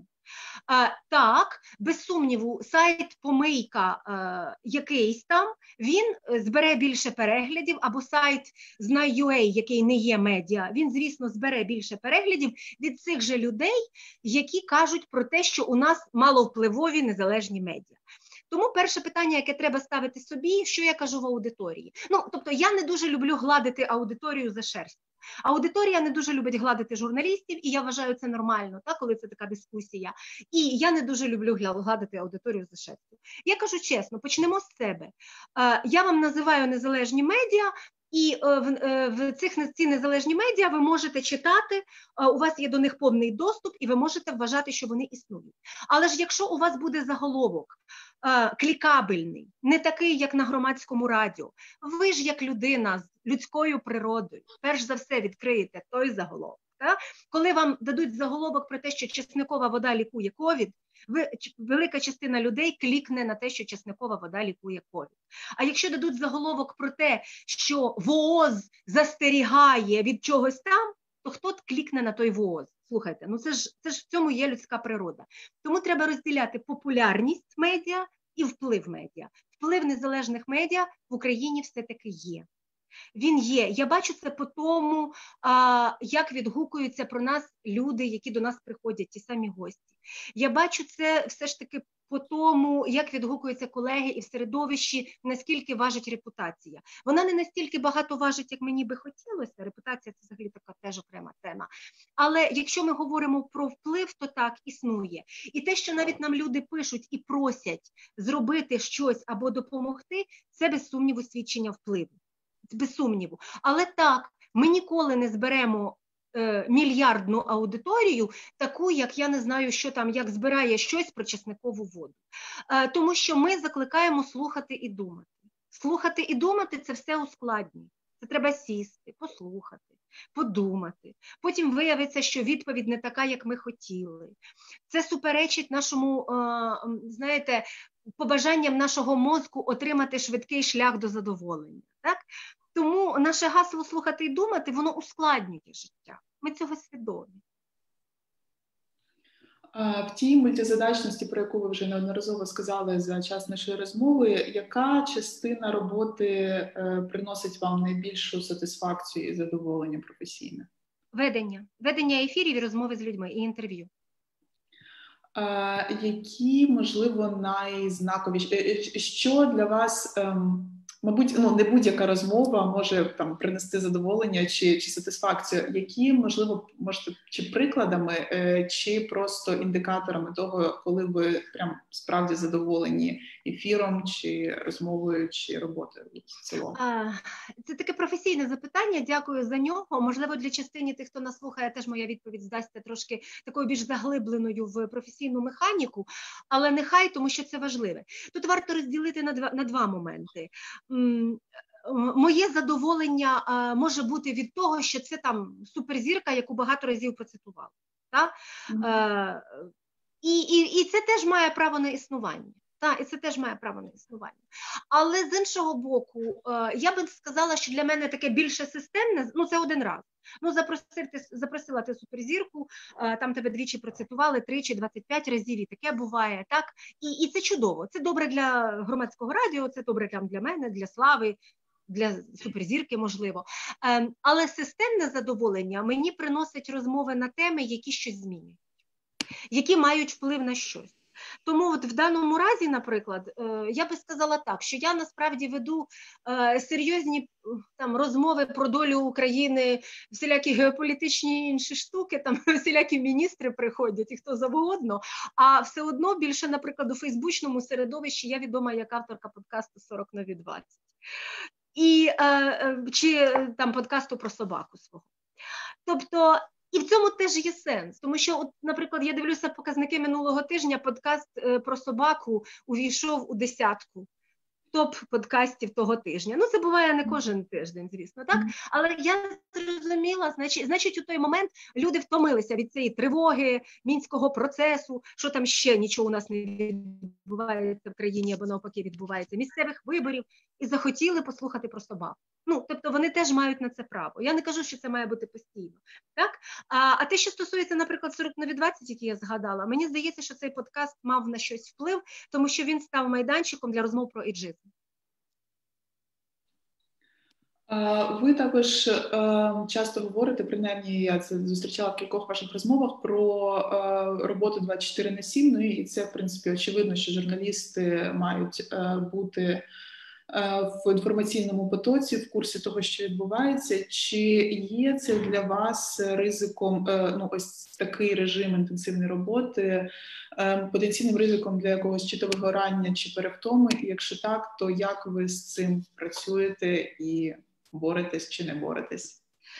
Так, без сумніву, сайт Помийка якийсь там, він збере більше переглядів, або сайт Знай.ua, який не є медіа, він, звісно, збере більше переглядів від цих же людей, які кажуть про те, що у нас маловпливові незалежні медіа. Тому перше питання, яке треба ставити собі, що я кажу в аудиторії. Тобто я не дуже люблю гладити аудиторію за шерсть. Аудиторія не дуже любить гладити журналістів, і я вважаю це нормально, коли це така дискусія. І я не дуже люблю гладити аудиторію за шерстю. Я кажу чесно, почнемо з себе. Я вам називаю незалежні медіа, і в ці незалежні медіа ви можете читати, у вас є до них повний доступ, і ви можете вважати, що вони існують. Але ж якщо у вас буде заголовок клікабельний, не такий, як на громадському радіо, ви ж як людина з людською природою, перш за все відкриєте той заголовок. Коли вам дадуть заголовок про те, що чесникова вода лікує ковід, велика частина людей клікне на те, що чесникова вода лікує ковід. А якщо дадуть заголовок про те, що ВООЗ застерігає від чогось там, то хто клікне на той ВООЗ? Слухайте, це ж в цьому є людська природа. Тому треба розділяти популярність медіа і вплив медіа. Вплив незалежних медіа в Україні все-таки є. Він є. Я бачу це по тому, як відгукуються про нас люди, які до нас приходять, ті самі гості. Я бачу це все ж таки по тому, як відгукуються колеги і в середовищі, наскільки важить репутація. Вона не настільки багато важить, як мені би хотілося. Репутація – це взагалі така теж окрема тема. Але якщо ми говоримо про вплив, то так, існує. І те, що навіть нам люди пишуть і просять зробити щось або допомогти, це без сумніву свідчення впливу. Без сумніву. Але так, ми ніколи не зберемо мільярдну аудиторію, таку, як я не знаю, що там, як збирає щось про чесникову воду. Тому що ми закликаємо слухати і думати. Слухати і думати – це все ускладнює. Це треба сісти, послухати, подумати. Потім виявиться, що відповідь не така, як ми хотіли. Це суперечить нашому, побажанням нашого мозку отримати швидкий шлях до задоволення. Так? Тому наше гасло «слухати і думати» воно ускладнює життя. Ми цього свідомі. В тій мультизадачності, про яку ви вже неодноразово сказали за час нашої розмови, яка частина роботи приносить вам найбільшу сатисфакцію і задоволення професійне? Ведення ефірів і розмови з людьми, і інтерв'ю. Які, можливо, найзнаковіші, що для вас, мабуть, не будь-яка розмова може там принести задоволення чи сатисфакцію, які, можливо, можете чи прикладами, чи просто індикаторами того, коли ви прям справді задоволені ефіром, чи розмовою, чи роботою в цілому? Це таке професійне запитання, дякую за нього. Можливо, для частини тих, хто нас слухає, теж моя відповідь здасться трошки такою більш заглибленою в професійну механіку, але нехай, тому що це важливе. Тут варто розділити на два моменти. Моє задоволення може бути від того, що це там суперзірка, яку багато разів процитували. Так? І це теж має право на існування. І це теж має право на існування. Але з іншого боку, я би сказала, що для мене таке більше системне, це один раз. Запросила ти суперзірку, там тебе двічі процитували, 3 чи 25 разів, і таке буває, так? І це чудово. Це добре для громадського радіо, це добре для мене, для слави, для суперзірки, можливо. Але системне задоволення мені приносить розмови на теми, які щось змінюють, які мають вплив на щось. Тому от в даному разі, наприклад, я би сказала так, що я насправді веду серйозні там розмови про долю України, всілякі геополітичні інші штуки, там всілякі міністри приходять і хто завгодно, а все одно більше, наприклад, у фейсбучному середовищі я відома як авторка подкасту «40 нові 20». І, чи там подкасту про собаку свого. Тобто, і в цьому теж є сенс, тому що, от, наприклад, я дивлюся показники минулого тижня, подкаст про собаку увійшов у 10-ку топ-подкастів того тижня. Ну, це буває не кожен тиждень, звісно, так? Але я зрозуміла, значить, у той момент люди втомилися від цієї тривоги, мінського процесу, що там ще нічого у нас не відбувається в країні, або навпаки відбувається, місцевих виборів, і захотіли послухати про собаку. Ну, тобто вони теж мають на це право. Я не кажу, що це має бути постійно. Так? А те, що стосується, наприклад, 40 нові 20, які я згадала, мені здається, що цей подкаст мав на щось вплив, тому що він став майданчиком для розмов про ейджизм. Ви також часто говорите, принаймні я це зустрічала в кількох ваших розмовах, про роботу 24/7, ну і це, в принципі, очевидно, що журналісти мають бути в інформаційному потоці, в курсі того, що відбувається. Чи є це для вас ризиком, ну ось такий режим інтенсивної роботи, потенційним ризиком для якогось чи то вигорання, чи перевтоми? І якщо так, то як ви з цим працюєте і боретесь чи не боретесь?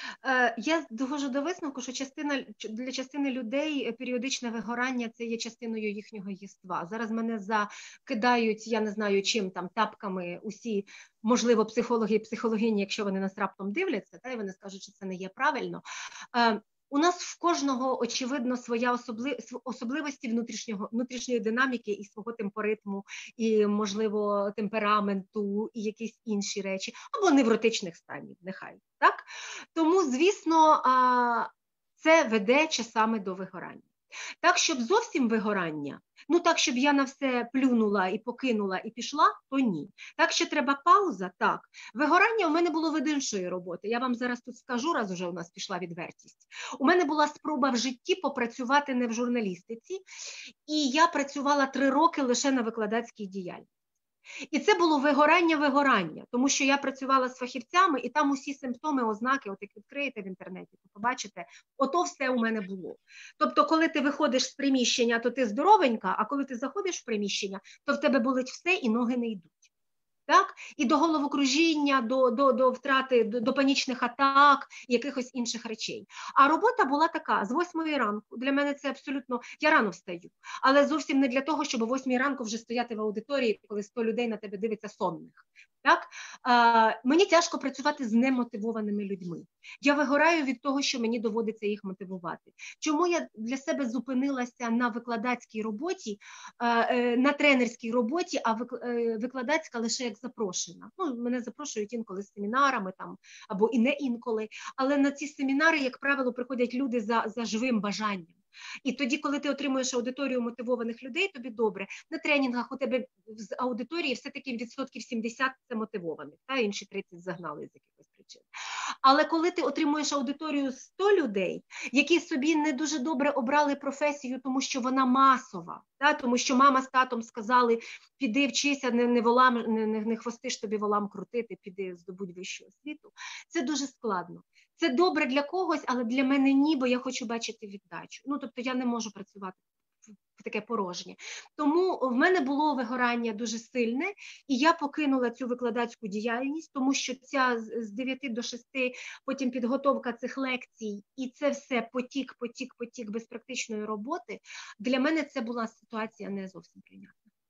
Я доходжу до висновку, що для частини людей періодичне вигорання – це є частиною їхнього єства. Зараз мене закидають, я не знаю чим, там, тапками усі, можливо, психологи і психологині, якщо вони нас раптом дивляться, та, і вони скажуть, що це не є правильно. У нас в кожного, очевидно, своя особливості внутрішньої динаміки і свого темпоритму, і, можливо, темпераменту, і якісь інші речі, або невротичних станів, нехай. Так? Тому, звісно, це веде часами до вигорання. Так, щоб зовсім вигорання, ну так, щоб я на все плюнула і покинула і пішла, то ні. Так, що треба пауза, так. Вигорання у мене було від іншої роботи. Я вам зараз тут скажу, раз уже у нас пішла відвертість. У мене була спроба в житті попрацювати не в журналістиці, і я працювала 3 роки лише на викладацькій діяльності. І це було вигорання, тому що я працювала з фахівцями, і там усі симптоми, ознаки, от як відкриєте в інтернеті, то побачите, ото все у мене було. Тобто, коли ти виходиш з приміщення, то ти здоровенька, а коли ти заходиш в приміщення, то в тебе болить все і ноги не йдуть. Так? І до головокружіння, до втрати, до панічних атак, якихось інших речей. А робота була така, з 8 ранку, для мене це абсолютно, я рано встаю, але зовсім не для того, щоб о 8 ранку вже стояти в аудиторії, коли 100 людей на тебе дивиться сонних. Так? Мені тяжко працювати з немотивованими людьми. Я вигораю від того, що мені доводиться їх мотивувати. Чому я для себе зупинилася на викладацькій роботі, на тренерській роботі, а викладацька лише як запрошена. Ну, мене запрошують інколи з семінарами там, або і не інколи, але на ці семінари, як правило, приходять люди за живим бажанням. І тоді, коли ти отримуєш аудиторію мотивованих людей, тобі добре. На тренінгах у тебе з аудиторії все-таки відсотків 70 це мотивованих, та інші 30 загнали з якихось причин. Але коли ти отримуєш аудиторію 100 людей, які собі не дуже добре обрали професію, тому що вона масова, та, тому що мама з татом сказали, піди вчися, не хвостиш тобі волам крутити, піди здобудь вищу освіту, це дуже складно. Це добре для когось, але для мене ні, бо я хочу бачити віддачу. Ну, тобто я не можу працювати в таке порожнє. Тому в мене було вигорання дуже сильне, і я покинула цю викладацьку діяльність, тому що ця з 9 до 6, потім підготовка цих лекцій, і це все потік без практичної роботи, для мене це була ситуація не зовсім прийнятна.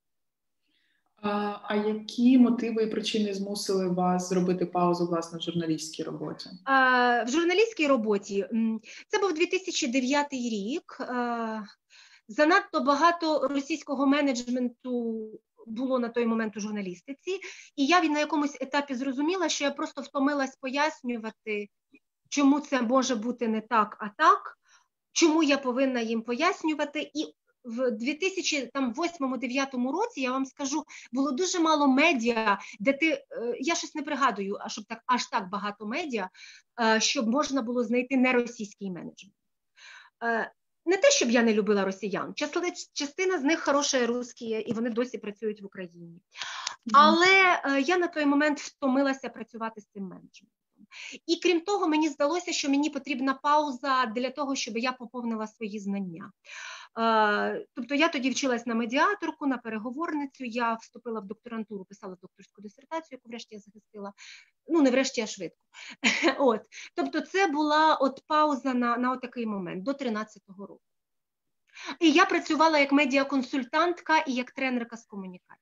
А які мотиви і причини змусили вас зробити паузу, власне, в журналістській роботі? В журналістській роботі це був 2009 рік. Занадто багато російського менеджменту було на той момент у журналістиці, і я на якомусь етапі зрозуміла, що я просто втомилась пояснювати, чому це може бути не так, а так, чому я повинна їм пояснювати. І в 2008-2009 році, я вам скажу, було дуже мало медіа, де я щось не пригадую, щоб аж так багато медіа, щоб можна було знайти неросійський менеджмент. не те, щоб я не любила росіян, частина з них хороші русські, і вони досі працюють в Україні. Але я на той момент втомилася працювати з цим менеджментом. І крім того, мені здалося, що мені потрібна пауза для того, щоб я поповнила свої знання. Тобто я тоді вчилась на медіаторку, на переговорницю, я вступила в докторантуру, писала докторську дисертацію, яку врешті я захистила. Ну, не врешті, а швидко. От. Тобто це була от пауза на отакий момент, до 13-го року. І я працювала як медіаконсультантка і як тренерка з комунікації.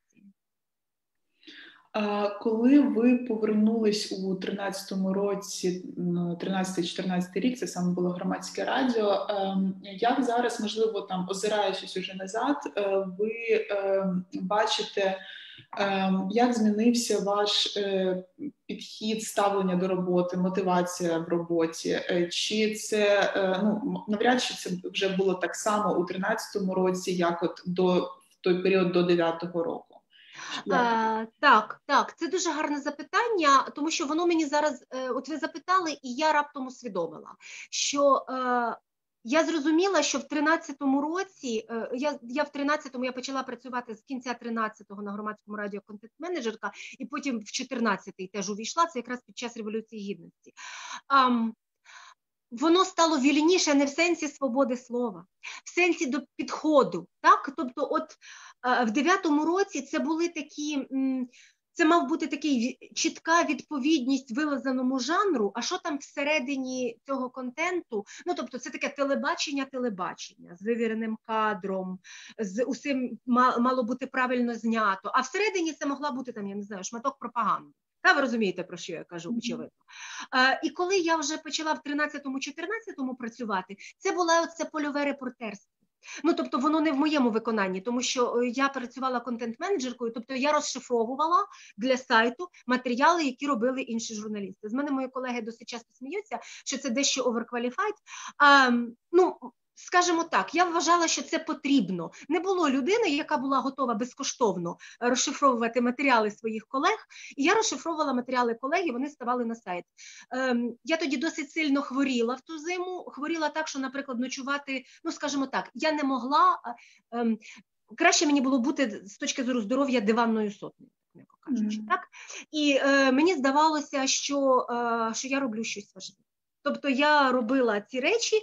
Коли ви повернулись у 13-му році, 13-14 рік, це саме було громадське радіо, як зараз, можливо, там, озираючись уже назад, ви бачите, як змінився ваш підхід, ставлення до роботи, мотивація в роботі? Чи це, ну, навряд чи це вже було так само у 13-му році, як от в той період до 9-го року? Так, це дуже гарне запитання, тому що воно мені зараз, от ви запитали, і я раптом усвідомила, що я зрозуміла, що в 13-му році, я в 13-му я почала працювати з кінця 13-го на громадському радіо контент-менеджерка, і потім в 14-й теж увійшла, це якраз під час Революції Гідності. Воно стало вільніше не в сенсі свободи слова, в сенсі до підходу. Так? Тобто от в 9-му році це були такі, це мав бути такий чітка відповідність вилазаному жанру, а що там всередині цього контенту, ну тобто це таке телебачення з вивіреним кадром, з усім мало бути правильно знято, а всередині це могла бути там, я не знаю, шматок пропаганди. Та ви розумієте, про що я кажу, очевидно. І коли я вже почала в 13-14 працювати, це було оце польове репортерство. Ну, тобто воно не в моєму виконанні, тому що я працювала контент-менеджеркою, тобто я розшифровувала для сайту матеріали, які робили інші журналісти. З мене мої колеги досить часто сміються, що це дещо overqualified. Ну, скажімо так, я вважала, що це потрібно. Не було людини, яка була готова безкоштовно розшифровувати матеріали своїх колег, і я розшифровувала матеріали колег, і вони ставали на сайт. Я тоді досить сильно хворіла в ту зиму, хворіла так, що, наприклад, ночувати, ну, скажімо так, я не могла, краще мені було бути з точки зору здоров'я диванною сотнею, м'яко кажучи, так? І мені здавалося, що я роблю щось важливе. Тобто я робила ці речі,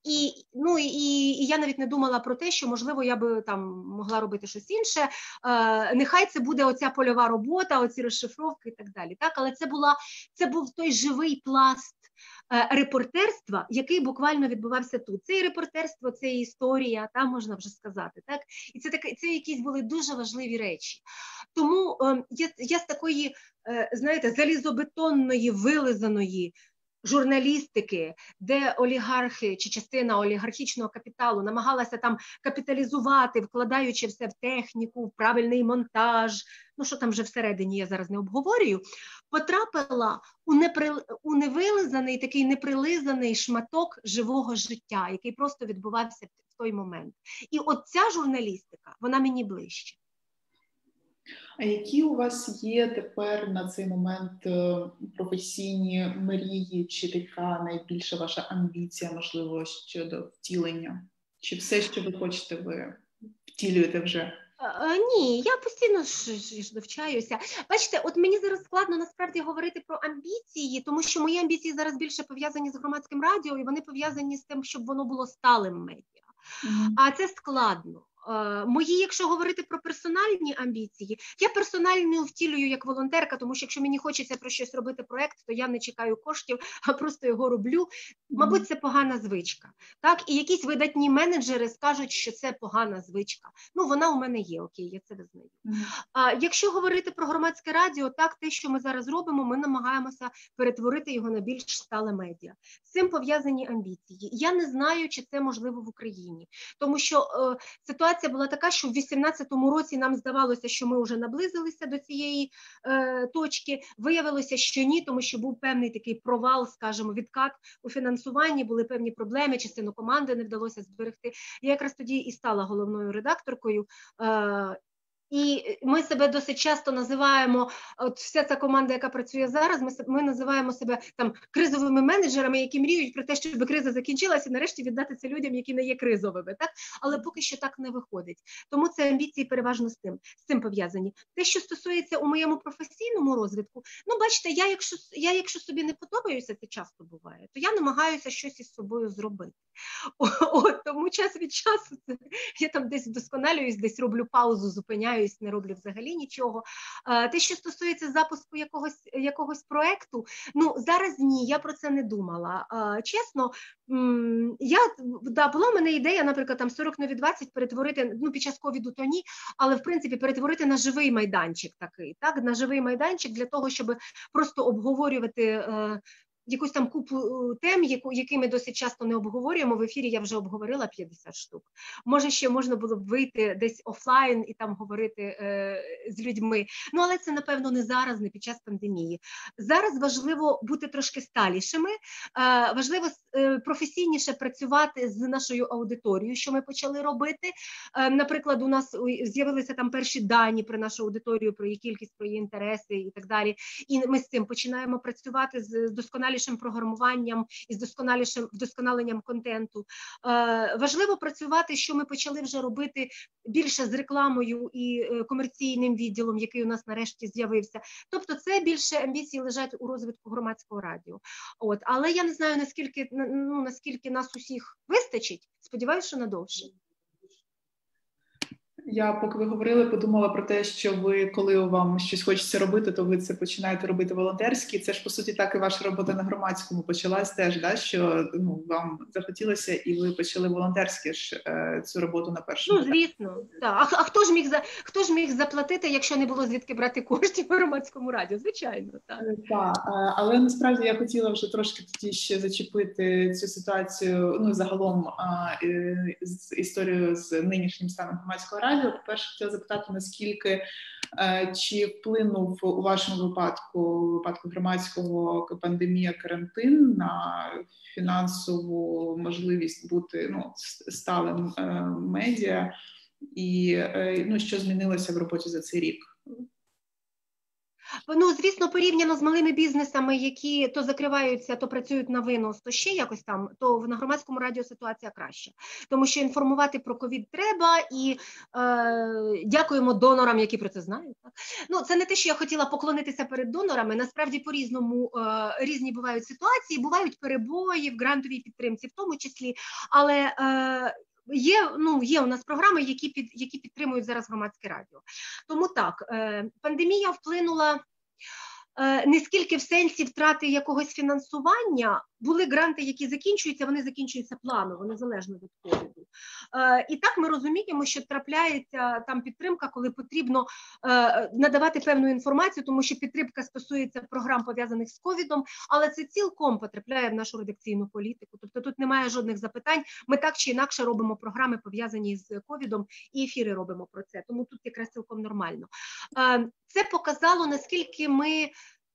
і я навіть не думала про те, що, можливо, я би там могла робити щось інше. Нехай це буде оця польова робота, оці розшифровки і так далі. Так? Але це був той живий пласт репортерства, який буквально відбувався тут. Це і репортерство, це і історія, там можна вже сказати. Так? І це якісь були дуже важливі речі. Тому я з такої, знаєте, залізобетонної, вилизаної журналістики, де олігархи чи частина олігархічного капіталу намагалася там капіталізувати, вкладаючи все в техніку, в правильний монтаж, ну що там вже всередині я зараз не обговорюю, потрапила у невилизаний, такий неприлизаний шматок живого життя, який просто відбувався в той момент. І от ця журналістика, вона мені ближче. А які у вас є тепер на цей момент професійні мрії, чи така найбільша ваша амбіція, можливо, щодо втілення? Чи все, що ви хочете, ви втілюєте вже? Ні, я постійно навчаюся. Бачите, от мені зараз складно насправді говорити про амбіції, тому що мої амбіції зараз більше пов'язані з громадським радіо, і вони пов'язані з тим, щоб воно було сталим медіа. А це складно. Мої, якщо говорити про персональні амбіції, я персонально втілюю як волонтерка, тому що якщо мені хочеться про щось робити проєкт, то я не чекаю коштів, а просто його роблю. Мабуть, це погана звичка. Так? І якісь видатні менеджери скажуть, що це погана звичка. Ну, вона у мене є, окей, я це визнаю. А якщо говорити про громадське радіо, так, те, що ми зараз робимо, ми намагаємося перетворити його на більш стале медіа. З цим пов'язані амбіції. Я не знаю, чи це можливо в Україні, тому що ситуація була така, що в 18-му році нам здавалося, що ми вже наблизилися до цієї точки. Виявилося, що ні, тому що був певний такий провал, скажімо, відкат у фінансуванні, були певні проблеми, частину команди не вдалося зберегти. Я якраз тоді і стала головною редакторкою І ми себе досить часто називаємо, от вся ця команда, яка працює зараз, ми називаємо себе там кризовими менеджерами, які мріють про те, щоб криза закінчилася і нарешті віддати це людям, які не є кризовими. Так? Але поки що так не виходить. Тому це амбіції переважно з цим пов'язані. Те, що стосується у моєму професійному розвитку, ну бачите, якщо собі не подобаюся, це часто буває, то я намагаюся щось із собою зробити. Тому час від часу я там десь вдосконалююсь, десь роблю паузу, зупиняюсь, не роблю взагалі нічого. Те, що стосується запуску якогось проекту, ну зараз ні, я про це не думала. Чесно, була в мене ідея, наприклад, там 40 нові 20 перетворити, ну під час ковіду то ні, але в принципі перетворити на живий майданчик такий, так, на живий майданчик для того, щоб просто обговорювати якусь там купу тем, які ми досить часто не обговорюємо. В ефірі я вже обговорила 50 штук. Може, ще можна було б вийти десь офлайн і там говорити з людьми. Ну, але це, напевно, не зараз, не під час пандемії. Зараз важливо бути трошки сталішими, важливо професійніше працювати з нашою аудиторією, що ми почали робити. Наприклад, у нас з'явилися там перші дані про нашу аудиторію, про її кількість, про її інтереси і так далі. І ми з цим починаємо працювати з досконалішим програмуванням і з вдосконаленням контенту. Важливо працювати, що ми почали вже робити більше з рекламою і комерційним відділом, який у нас нарешті з'явився. Тобто це більше амбіції лежать у розвитку громадського радіо. Але я не знаю, наскільки нас усіх вистачить. Сподіваюся, що надовше. Я, поки ви говорили, подумала про те, що ви, коли вам щось хочеться робити, то ви це починаєте робити волонтерськи. Це ж, по суті, так і ваша робота на громадському почалась теж, да? Що вам захотілося і ви почали волонтерськи ж цю роботу на першому. Ну, звісно. Так. А хто ж міг заплатити, якщо не було звідки брати коштів у громадському радіо? Звичайно. Так, але насправді я хотіла вже трошки тоді ще зачепити цю ситуацію, ну, загалом з історією з нинішнім станом громадського радіо. По-перше, хотіла запитати, наскільки, чи вплинув у вашому випадку громадського пандемія, карантин на фінансову можливість бути сталим медіа, і що змінилося в роботі за цей рік? Ну, звісно, порівняно з малими бізнесами, які то закриваються, то працюють на винос, то ще якось там, то на громадському радіо ситуація краща. Тому що інформувати про ковід треба, і дякуємо донорам, які про це знають. Так? Ну, це не те, що я хотіла поклонитися перед донорами, насправді по-різному різні бувають ситуації, бувають перебої в грантовій підтримці в тому числі, але є у нас програми, які підтримують зараз громадське радіо. Тому так, пандемія вплинула не скільки в сенсі втрати якогось фінансування. Були гранти, які закінчуються, вони закінчуються планово, незалежно від ковіду. І так ми розуміємо, що трапляється там підтримка, коли потрібно надавати певну інформацію, тому що підтримка стосується програм, пов'язаних з ковідом, але це цілком потрапляє в нашу редакційну політику. Тобто тут немає жодних запитань, ми так чи інакше робимо програми, пов'язані з ковідом, і ефіри робимо про це, тому тут якраз цілком нормально. Це показало, наскільки ми,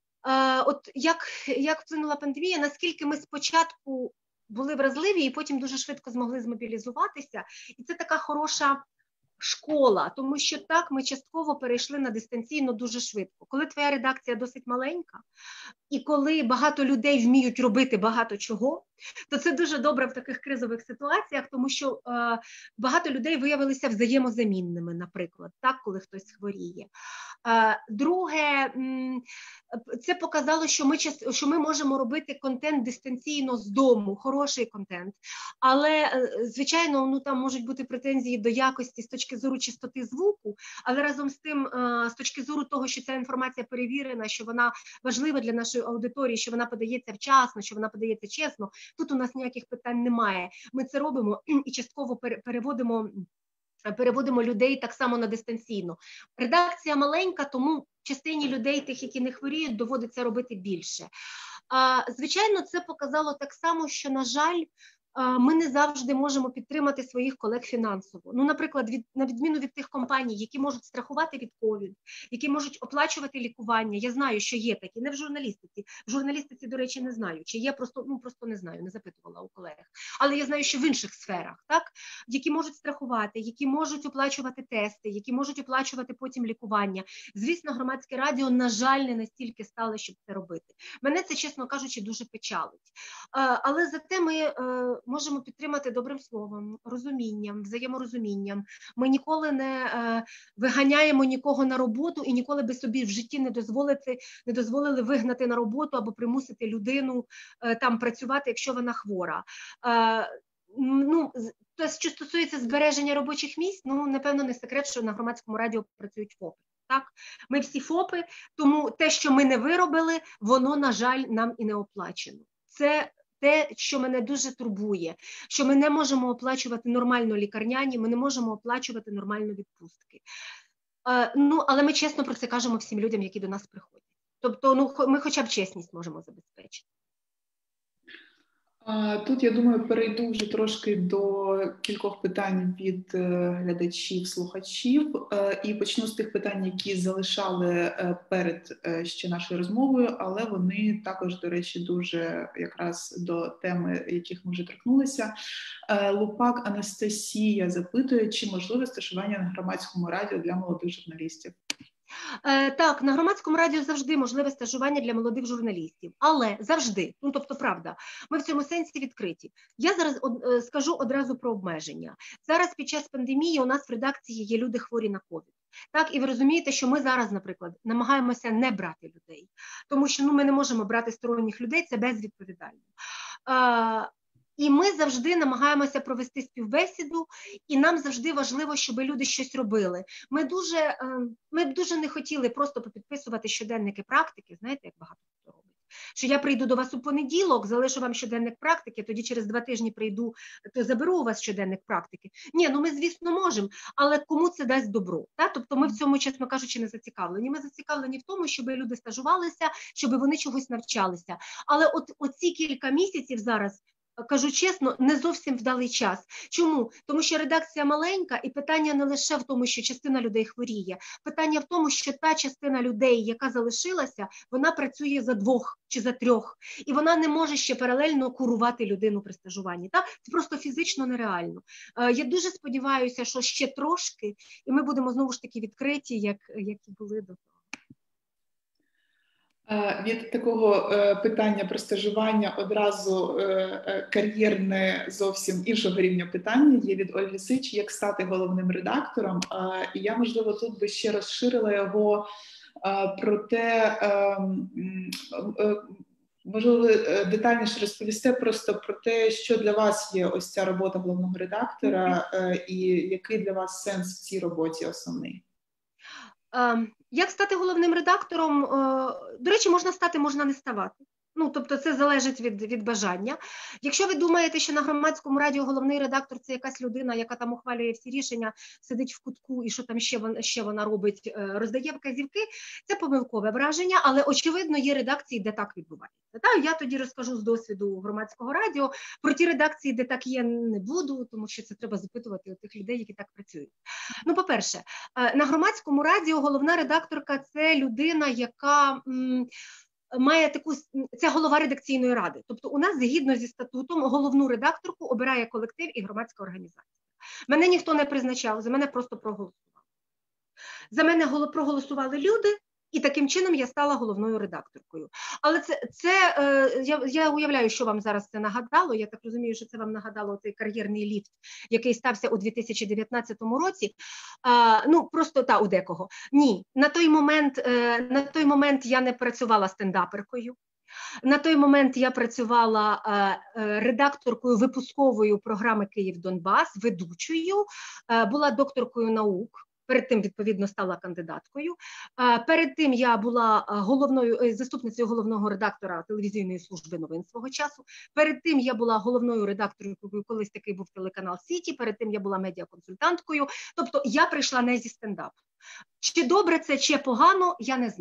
як вплинула пандемія, наскільки ми спочатку були вразливі і потім дуже швидко змогли змобілізуватися. І це така хороша школа, тому що так, ми частково перейшли на дистанційно дуже швидко. Коли твоя редакція досить маленька, і коли багато людей вміють робити багато чого, то це дуже добре в таких кризових ситуаціях, тому що багато людей виявилися взаємозамінними, наприклад, так, коли хтось хворіє. Друге, це показало, що ми можемо робити контент дистанційно з дому, хороший контент, але, звичайно, там можуть бути претензії до якості з точки зору чистоти звуку, але разом з тим, з точки зору того, що ця інформація перевірена, що вона важлива для нашої аудиторії, що вона подається вчасно, що вона подається чесно, тут у нас ніяких питань немає. Ми це робимо і частково переводимо людей так само на дистанційно. Редакція маленька, тому частині людей, тих, які не хворіють, доводиться робити більше. Звичайно, це показало так само, що, на жаль, ми не завжди можемо підтримати своїх колег фінансово. Ну, наприклад, на відміну від тих компаній, які можуть страхувати від ковід, які можуть оплачувати лікування. Я знаю, що є такі, не в журналістиці. В журналістиці, до речі, не знаю, чи є, просто не знаю, не запитувала у колег. Але я знаю, що в інших сферах, так, які можуть страхувати, які можуть оплачувати тести, які можуть оплачувати потім лікування. Звісно, громадське радіо, на жаль, не настільки стало, щоб це робити. Мене це, чесно кажучи, дуже печалить. Але зате ми можемо підтримати добрим словом, розумінням, взаєморозумінням. Ми ніколи не виганяємо нікого на роботу і ніколи би собі в житті не дозволили вигнати на роботу або примусити людину там працювати, якщо вона хвора. Ну, що стосується збереження робочих місць, ну, напевно, не секрет, що на громадському радіо працюють ФОПи. Так? Ми всі ФОПи, тому те, що ми не виробили, воно, на жаль, нам і не оплачено. Це те, що мене дуже турбує, що ми не можемо оплачувати нормально лікарняні, ми не можемо оплачувати нормально відпустки. Ну, але ми чесно про це кажемо всім людям, які до нас приходять. Тобто, ну, ми хоча б чесність можемо забезпечити. Тут, я думаю, перейду вже трошки до кількох питань від глядачів, слухачів, і почну з тих питань, які залишали перед ще нашою розмовою, але вони також, до речі, дуже якраз до теми, яких ми вже торкнулися. Лупак Анастасія запитує, чи можливе стажування на громадському радіо для молодих журналістів? Так, на громадському радіо завжди можливе стажування для молодих журналістів, але завжди, ну тобто правда, ми в цьому сенсі відкриті. Я зараз скажу одразу про обмеження. Зараз під час пандемії у нас в редакції є люди хворі на ковід. Так, і ви розумієте, що ми зараз, наприклад, намагаємося не брати людей, тому що ми не можемо брати сторонніх людей, це безвідповідально. І ми завжди намагаємося провести співбесіду, і нам завжди важливо, щоб люди щось робили. Ми б дуже не хотіли просто попідписувати щоденники практики, знаєте, як багато хто робить. Що я прийду до вас у понеділок, залишу вам щоденник практики, тоді через 2 тижні прийду, то заберу у вас щоденник практики. Ні, ну ми, звісно, можемо, але кому це дасть добро? Так? Тобто ми в цьому, чесно кажучи, не зацікавлені. Ми зацікавлені в тому, щоб люди стажувалися, щоб вони чогось навчалися. Але оці кілька місяців зараз, кажу чесно, не зовсім вдалий час. Чому? Тому що редакція маленька, і питання не лише в тому, що частина людей хворіє. Питання в тому, що та частина людей, яка залишилася, вона працює за 2 чи за 3. І вона не може ще паралельно курувати людину при стажуванні. Так? Це просто фізично нереально. Я дуже сподіваюся, що ще трошки, і ми будемо знову ж таки відкриті, як і були до того. Від такого питання про стажування одразу кар'єрне зовсім іншого рівня питання є від Ольги Сич, як стати головним редактором. І я, можливо, тут би ще розширила його про те, можливо, детальніше розповісти просто про те, що для вас є ось ця робота головного редактора і який для вас сенс в цій роботі основний? Як стати головним редактором? До речі, можна стати, можна не ставати. Ну, тобто це залежить від бажання. Якщо ви думаєте, що на громадському радіо головний редактор – це якась людина, яка там ухвалює всі рішення, сидить в кутку і що там ще вона робить, роздає вказівки, це помилкове враження, але, очевидно, є редакції, де так відбувається. Я тоді розкажу з досвіду громадського радіо. Про ті редакції, де так є, не буду, тому що це треба запитувати у тих людей, які так працюють. Ну, по-перше, на громадському радіо головна редакторка – це людина, яка має це голова редакційної ради. Тобто у нас, згідно зі статутом, головну редакторку обирає колектив і громадська організація. Мене ніхто не призначав, за мене просто проголосували. За мене проголосували люди, і таким чином я стала головною редакторкою. Але я уявляю, що вам зараз це нагадало. Я так розумію, що це вам нагадало цей кар'єрний ліфт, який стався у 2019 році. Ну, просто у декого. Ні, на той момент я не працювала стендаперкою. На той момент я працювала редакторкою випускової програми «Київ-Донбас», ведучою, була докторкою наук. Перед тим, відповідно, стала кандидаткою. Перед тим я була заступницею головного редактора телевізійної служби новин свого часу. Перед тим я була головною редакторкою, колись такий був телеканал «Сіті». Перед тим я була медіаконсультанткою. Тобто я прийшла не зі стендапу. Чи добре це, чи погано, я не знаю.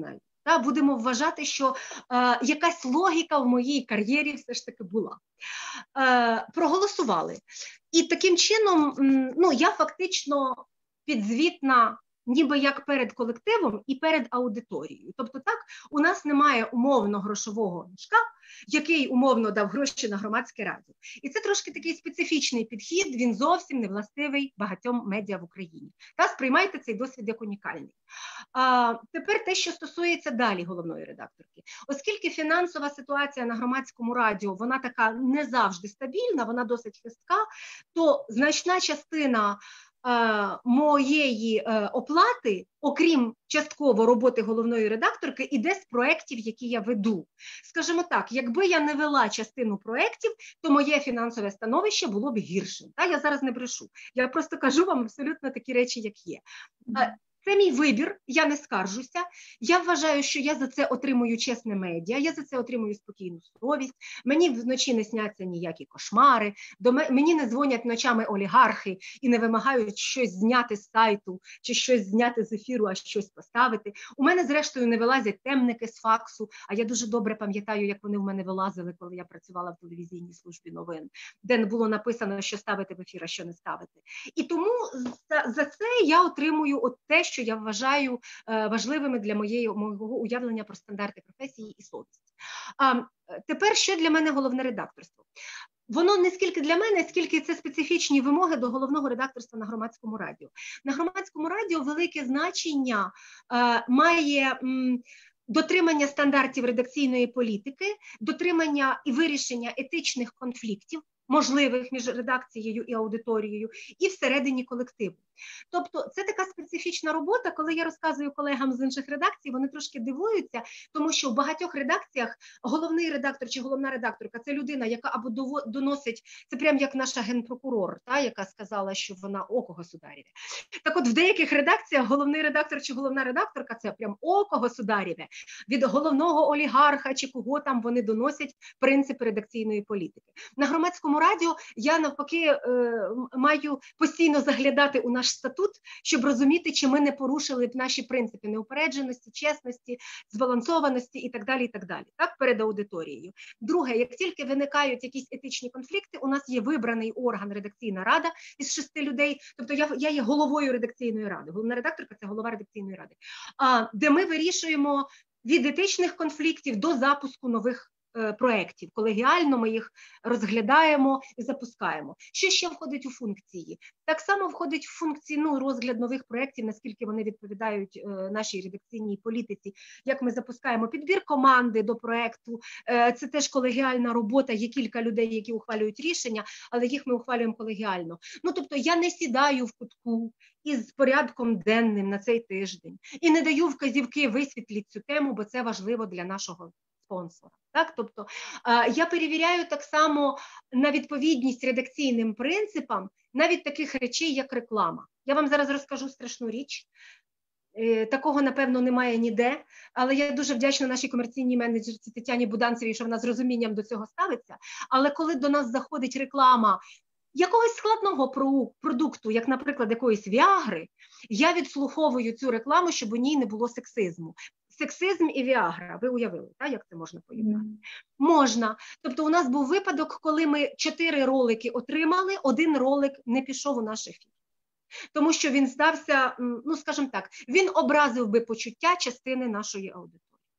Будемо вважати, що якась логіка в моїй кар'єрі все ж таки була. Проголосували. І таким чином, я фактично підзвітна ніби як перед колективом і перед аудиторією. Тобто так, у нас немає умовно-грошового мішка, який умовно дав гроші на громадське радіо. І це трошки такий специфічний підхід, він зовсім не властивий багатьом медіа в Україні. Сприймайте цей досвід як унікальний. Тепер те, що стосується далі головної редакторки. Оскільки фінансова ситуація на громадському радіо, вона така не завжди стабільна, вона досить хистка, то значна частина моєї оплати, окрім частково роботи головної редакторки, іде з проєктів, які я веду. Скажімо так, якби я не вела частину проєктів, то моє фінансове становище було б гіршим. Я зараз не брешу. Я просто кажу вам абсолютно такі речі, як є. Це мій вибір, я не скаржуся. Я вважаю, що я за це отримую чесне медіа, я за це отримую спокійну совість, мені вночі не сняться ніякі кошмари, мені не дзвонять ночами олігархи і не вимагають щось зняти з сайту, чи щось зняти з ефіру, а щось поставити. У мене, зрештою, не вилазять темники з факсу, а я дуже добре пам'ятаю, як вони в мене вилазили, коли я працювала в телевізійній службі новин, де не було написано, що ставити в ефір, а що не ставити. І тому за це я отримую от те, що я вважаю важливими для мого уявлення про стандарти професії і совість. Тепер, що для мене головне редакторство? Воно не скільки для мене, скільки це специфічні вимоги до головного редакторства на громадському радіо. На громадському радіо велике значення має дотримання стандартів редакційної політики, дотримання і вирішення етичних конфліктів, можливих між редакцією і аудиторією, і всередині колективу. Тобто це така специфічна робота, коли я розказую колегам з інших редакцій, вони трошки дивуються, тому що в багатьох редакціях головний редактор чи головна редакторка – це людина, яка або доносить, це прям як наша генпрокурор, яка сказала, що вона око государєве. Так от в деяких редакціях головний редактор чи головна редакторка – це прям око государєве. Від головного олігарха чи кого там вони доносять принципи редакційної політики. На громадському радіо я навпаки маю постійно заглядати у наш статут, щоб розуміти, чи ми не порушили наші принципи неупередженості, чесності, збалансованості і так далі, перед аудиторією. Друге, як тільки виникають якісь етичні конфлікти, у нас є вибраний орган редакційна рада із 6 людей, тобто я є головою редакційної ради, головна редакторка – це голова редакційної ради, де ми вирішуємо від етичних конфліктів до запуску нових проєктів. Колегіально ми їх розглядаємо і запускаємо. Що ще входить у функції? Так само входить в функції розгляд нових проєктів, наскільки вони відповідають нашій редакційній політиці, як ми запускаємо підбір команди до проєкту. Це теж колегіальна робота, є кілька людей, які ухвалюють рішення, але їх ми ухвалюємо колегіально. Тобто я не сідаю в кутку із порядком денним на цей тиждень і не даю вказівки висвітліть цю тему, бо це важливо для нашого спонсора. Тобто я перевіряю так само на відповідність редакційним принципам навіть таких речей, як реклама. Я вам зараз розкажу страшну річ. Такого, напевно, немає ніде, але я дуже вдячна нашій комерційній менеджерці Тетяні Буданцевій, що вона з розумінням до цього ставиться. Але коли до нас заходить реклама якогось складного продукту, як, наприклад, якоїсь Віагри, я відслуховую цю рекламу, щоб у ній не було сексизму. Сексизм і Віагра, ви уявили, як це можна поєднати? Можна. Тобто у нас був випадок, коли ми 4 ролики отримали, 1 ролик не пішов у наш ефір. Тому що він здався, скажімо так, він образив би почуття частини нашої аудиторії.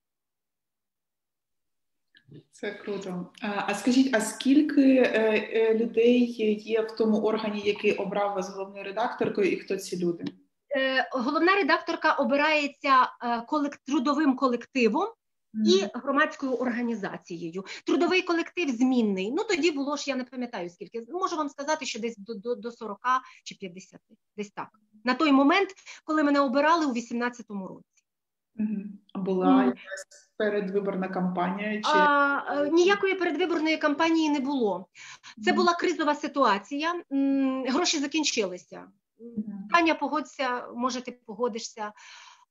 Це круто. А скажіть, а скільки людей є в тому органі, який обрав вас головною редакторкою, і хто ці люди? Головна редакторка обирається трудовим колективом і громадською організацією. Трудовий колектив змінний. Тоді було ж, я не пам'ятаю скільки, можу вам сказати, що десь до 40 чи 50, десь так. На той момент, коли мене обирали у 18-му році. А була якась передвиборна кампанія? Чи... Ніякої передвиборної кампанії не було. Це була кризова ситуація, гроші закінчилися. Таня, погодься, може ти погодишся.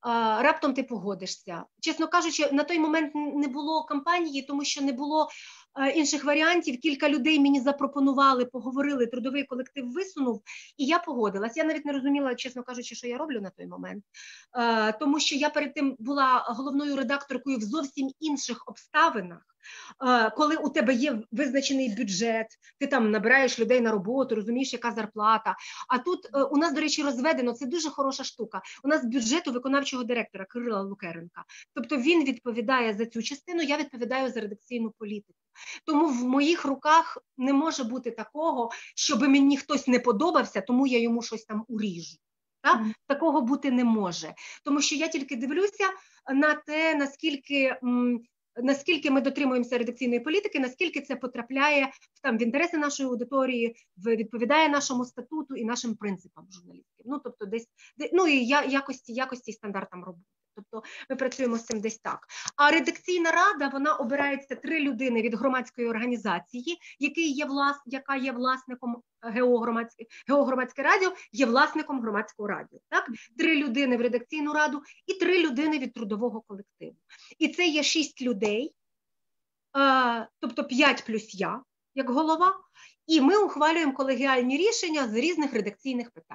раптом ти погодишся. Чесно кажучи, на той момент не було кампанії, тому що не було інших варіантів. Кілька людей мені запропонували, поговорили, трудовий колектив висунув, і я погодилась. Я навіть не розуміла, чесно кажучи, що я роблю на той момент, тому що я перед тим була головною редакторкою в зовсім інших обставинах. Коли у тебе є визначений бюджет, ти там набираєш людей на роботу, розумієш, яка зарплата. А тут у нас, до речі, розведено, це дуже хороша штука. У нас бюджет у виконавчого директора Кирила Лукеренка. Тобто він відповідає за цю частину, я відповідаю за редакційну політику. Тому в моїх руках не може бути такого, щоб мені хтось не подобався, тому я йому щось там уріжу. Так? Такого бути не може. Тому що я тільки дивлюся на те, наскільки ми дотримуємося редакційної політики, наскільки це потрапляє в інтереси нашої аудиторії, відповідає нашому статуту і нашим принципам журналістським. Ну, тобто і якості і стандартам роботи. Тобто ми працюємо з цим десь так. А редакційна рада, вона обирається 3 людини від громадської організації, яка є власником ГО «Громадське радіо», є власником громадського радіо. Так? 3 людини в редакційну раду і 3 людини від трудового колективу. І це є 6 людей, тобто 5 плюс я, як голова, і ми ухвалюємо колегіальні рішення з різних редакційних питань.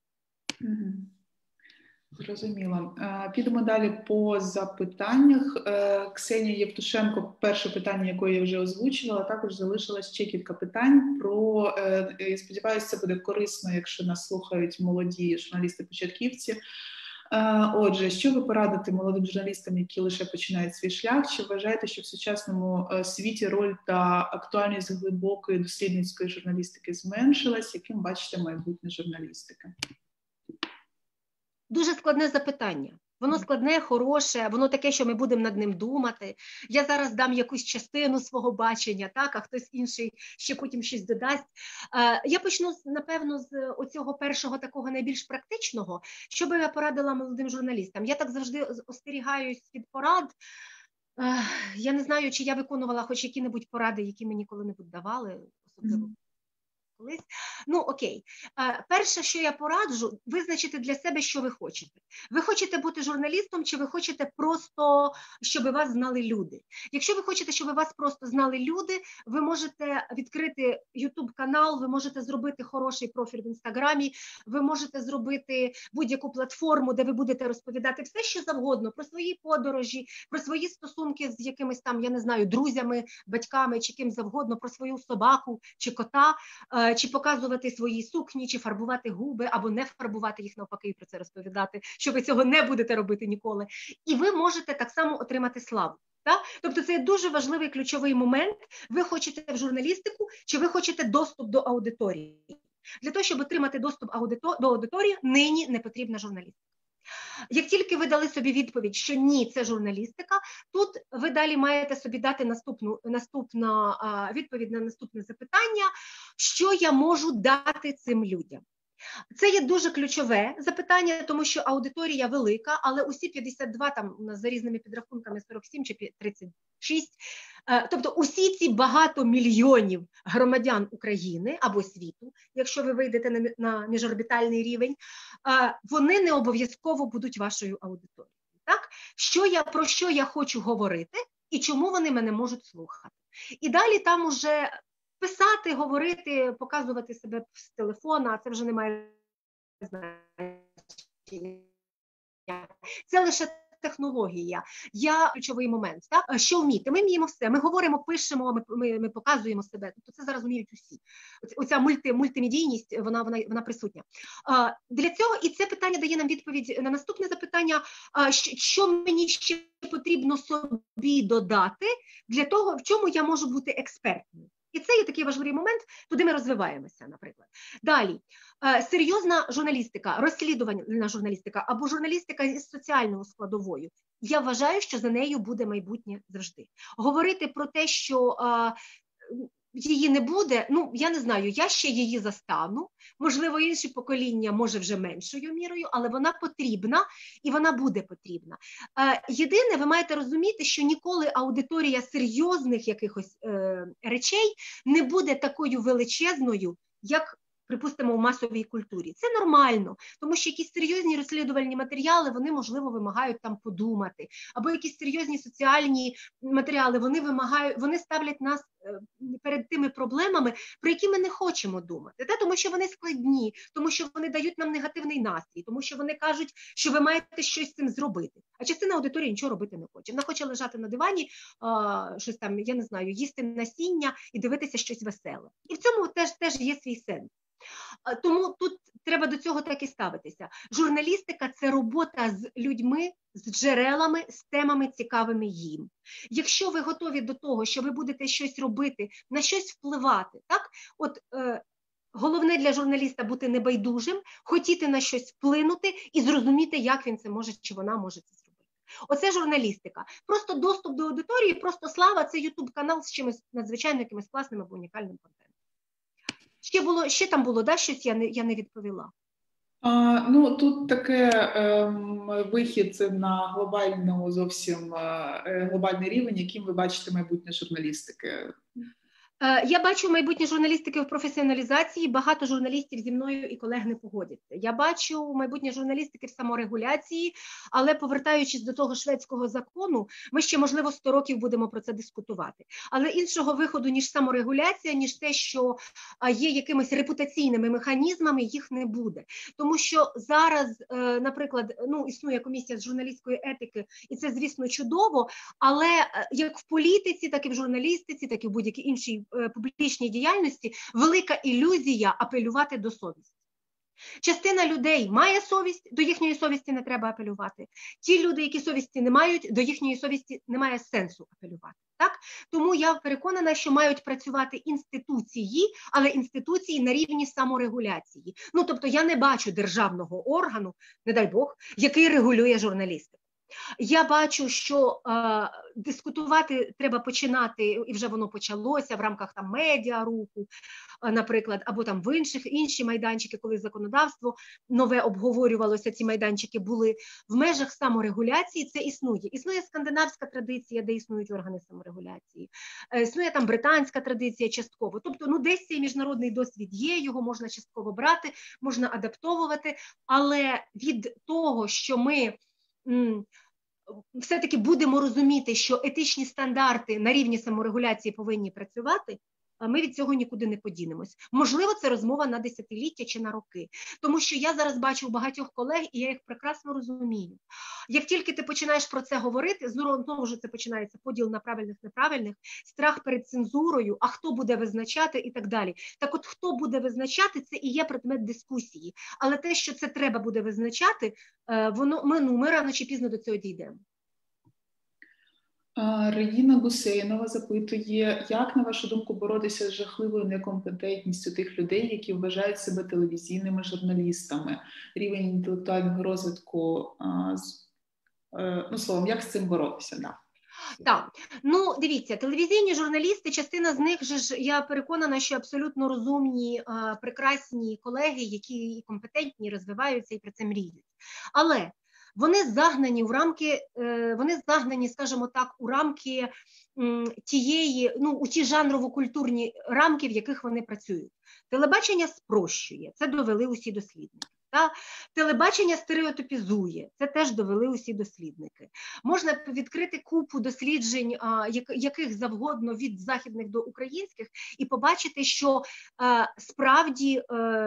Зрозуміло. Підемо далі по запитаннях. Ксенія Євтушенко, перше питання, яке я вже озвучувала, також залишилось ще кілька питань про, я сподіваюся, це буде корисно, якщо нас слухають молоді журналісти-початківці. Отже, що ви порадите молодим журналістам, які лише починають свій шлях? Чи вважаєте, що в сучасному світі роль та актуальність глибокої дослідницької журналістики зменшилась? Яким бачите майбутнє журналістики? Дуже складне запитання. Воно складне, хороше, воно таке, що ми будемо над ним думати. Я зараз дам якусь частину свого бачення, так, а хтось інший ще потім щось додасть. Я почну, напевно, з оцього першого такого найбільш практичного. Що би я порадила молодим журналістам? Я так завжди остерігаюсь від порад. Я не знаю, чи я виконувала хоч які-небудь поради, які мені коли-небудь давали, особливо колись. Ну, окей. Перше, що я пораджу, визначити для себе, що ви хочете. Ви хочете бути журналістом, чи ви хочете просто, щоб вас знали люди? Якщо ви хочете, щоб вас просто знали люди, ви можете відкрити YouTube-канал, ви можете зробити хороший профіль в Інстаграмі, ви можете зробити будь-яку платформу, де ви будете розповідати все, що завгодно, про свої подорожі, про свої стосунки з якимись там, я не знаю, друзями, батьками, чи ким завгодно, про свою собаку, чи кота, чи показувати свої сукні, чи фарбувати губи, або не фарбувати їх, навпаки, і про це розповідати, що ви цього не будете робити ніколи. І ви можете так само отримати славу. Так? Тобто це дуже важливий ключовий момент. Ви хочете в журналістику, чи ви хочете доступ до аудиторії? Для того, щоб отримати доступ до аудиторії, нині не потрібна журналістика. Як тільки ви дали собі відповідь, що ні, це журналістика, тут ви далі маєте собі дати відповідь на наступне запитання, що я можу дати цим людям. Це є дуже ключове запитання, тому що аудиторія велика, але усі 52, там у нас за різними підрахунками 47 чи 36, тобто усі ці багато мільйонів громадян України або світу, якщо ви вийдете на міжорбітальний рівень, вони не обов'язково будуть вашою аудиторією. Так? Про що я хочу говорити і чому вони мене можуть слухати. І далі там уже писати, говорити, показувати себе з телефона, це вже не має значення. Це лише технологія. Ключовий момент. Так? Що вміти? Ми вміємо все. Ми говоримо, пишемо, ми показуємо себе. Тобто це зараз вміють усі. Оця мультимедійність, вона присутня. Для цього, і це питання дає нам відповідь на наступне запитання, що мені ще потрібно собі додати для того, в чому я можу бути експертною. І це є такий важливий момент, туди ми розвиваємося, наприклад. Далі, серйозна журналістика, розслідувальна журналістика або журналістика із соціальною складовою. Я вважаю, що за нею буде майбутнє завжди. Говорити про те, що її не буде, ну, я не знаю, я ще її застану, можливо, інше покоління може вже меншою мірою, але вона потрібна і вона буде потрібна. Єдине, ви маєте розуміти, що ніколи аудиторія серйозних якихось речей не буде такою величезною, як припустимо, в масовій культурі. Це нормально, тому що якісь серйозні розслідувальні матеріали, вони, можливо, вимагають там подумати, або якісь серйозні соціальні матеріали, вони ставлять нас перед тими проблемами, про які ми не хочемо думати, тому що вони складні, тому що вони дають нам негативний настрій, тому що вони кажуть, що ви маєте щось з цим зробити. А частина аудиторії нічого робити не хоче. Вона хоче лежати на дивані, щось там, я не знаю, їсти насіння і дивитися щось веселе. І в цьому теж є свій сенс. Тому тут треба до цього так і ставитися. Журналістика – це робота з людьми, з джерелами, з темами, цікавими їм. Якщо ви готові до того, що ви будете щось робити, на щось впливати, так? Головне для журналіста бути небайдужим, хотіти на щось вплинути і зрозуміти, як він це може чи вона може це зробити. Оце журналістика. Просто доступ до аудиторії, просто слава – це YouTube-канал з чимось надзвичайно якимось класним або унікальним контентом. Ще там було, да, щось я не відповіла? Тут таке вихід на глобальний рівень, яким ви бачите майбутнє журналістики. Я бачу майбутнє журналістики в професіоналізації, багато журналістів зі мною і колег не погодяться. Я бачу майбутнє журналістики в саморегуляції, але повертаючись до того шведського закону, ми ще, можливо, 100 років будемо про це дискутувати. Але іншого виходу, ніж саморегуляція, ніж те, що є якимись репутаційними механізмами, їх не буде. Тому що зараз, наприклад, існує комісія з журналістської етики, і це, звісно, чудово, але як в політиці, так і в журналістиці, так і в будь-якій іншій публічній діяльності велика ілюзія апелювати до совісті. Частина людей має совість, до їхньої совісті не треба апелювати. Ті люди, які совісті не мають, до їхньої совісті немає сенсу апелювати. Так? Тому я переконана, що мають працювати інституції, але інституції на рівні саморегуляції. Тобто я не бачу державного органу, не дай Бог, який регулює журналістику. Я бачу, що дискутувати треба починати, і вже воно почалося в рамках там медіаруху, наприклад, або там в інші майданчики, коли законодавство нове обговорювалося, ці майданчики були в межах саморегуляції, це існує. Існує скандинавська традиція, де існують органи саморегуляції. Існує там британська традиція частково. Тобто, десь цей міжнародний досвід є, його можна частково брати, можна адаптовувати, але від того, що ми все-таки будемо розуміти, що етичні стандарти на рівні саморегуляції повинні працювати, ми від цього нікуди не подінемось. Можливо, це розмова на десятиліття чи на роки. Тому що я зараз бачу у багатьох колег, і я їх прекрасно розумію. Як тільки ти починаєш про це говорити, знову ж це починається поділ на правильних-неправильних, страх перед цензурою, а хто буде визначати і так далі. Так от, хто буде визначати, це і є предмет дискусії. Але те, що це треба буде визначати, ми рано чи пізно до цього дійдемо. Регіна Гусейнова запитує, як, на вашу думку, боротися з жахливою некомпетентністю тих людей, які вважають себе телевізійними журналістами, рівень інтелектуального розвитку, словом, як з цим боротися? Да. Так, дивіться, телевізійні журналісти, частина з них, я переконана, що абсолютно розумні, прекрасні колеги, які компетентні, розвиваються і про це мріють. Але вони загнані скажімо так, у рамки у ті жанрово-культурні рамки, в яких вони працюють. Телебачення спрощує, це довели усі дослідники. Телебачення стереотипізує, це теж довели усі дослідники. Можна відкрити купу досліджень, яких завгодно, від західних до українських, і побачити, що справді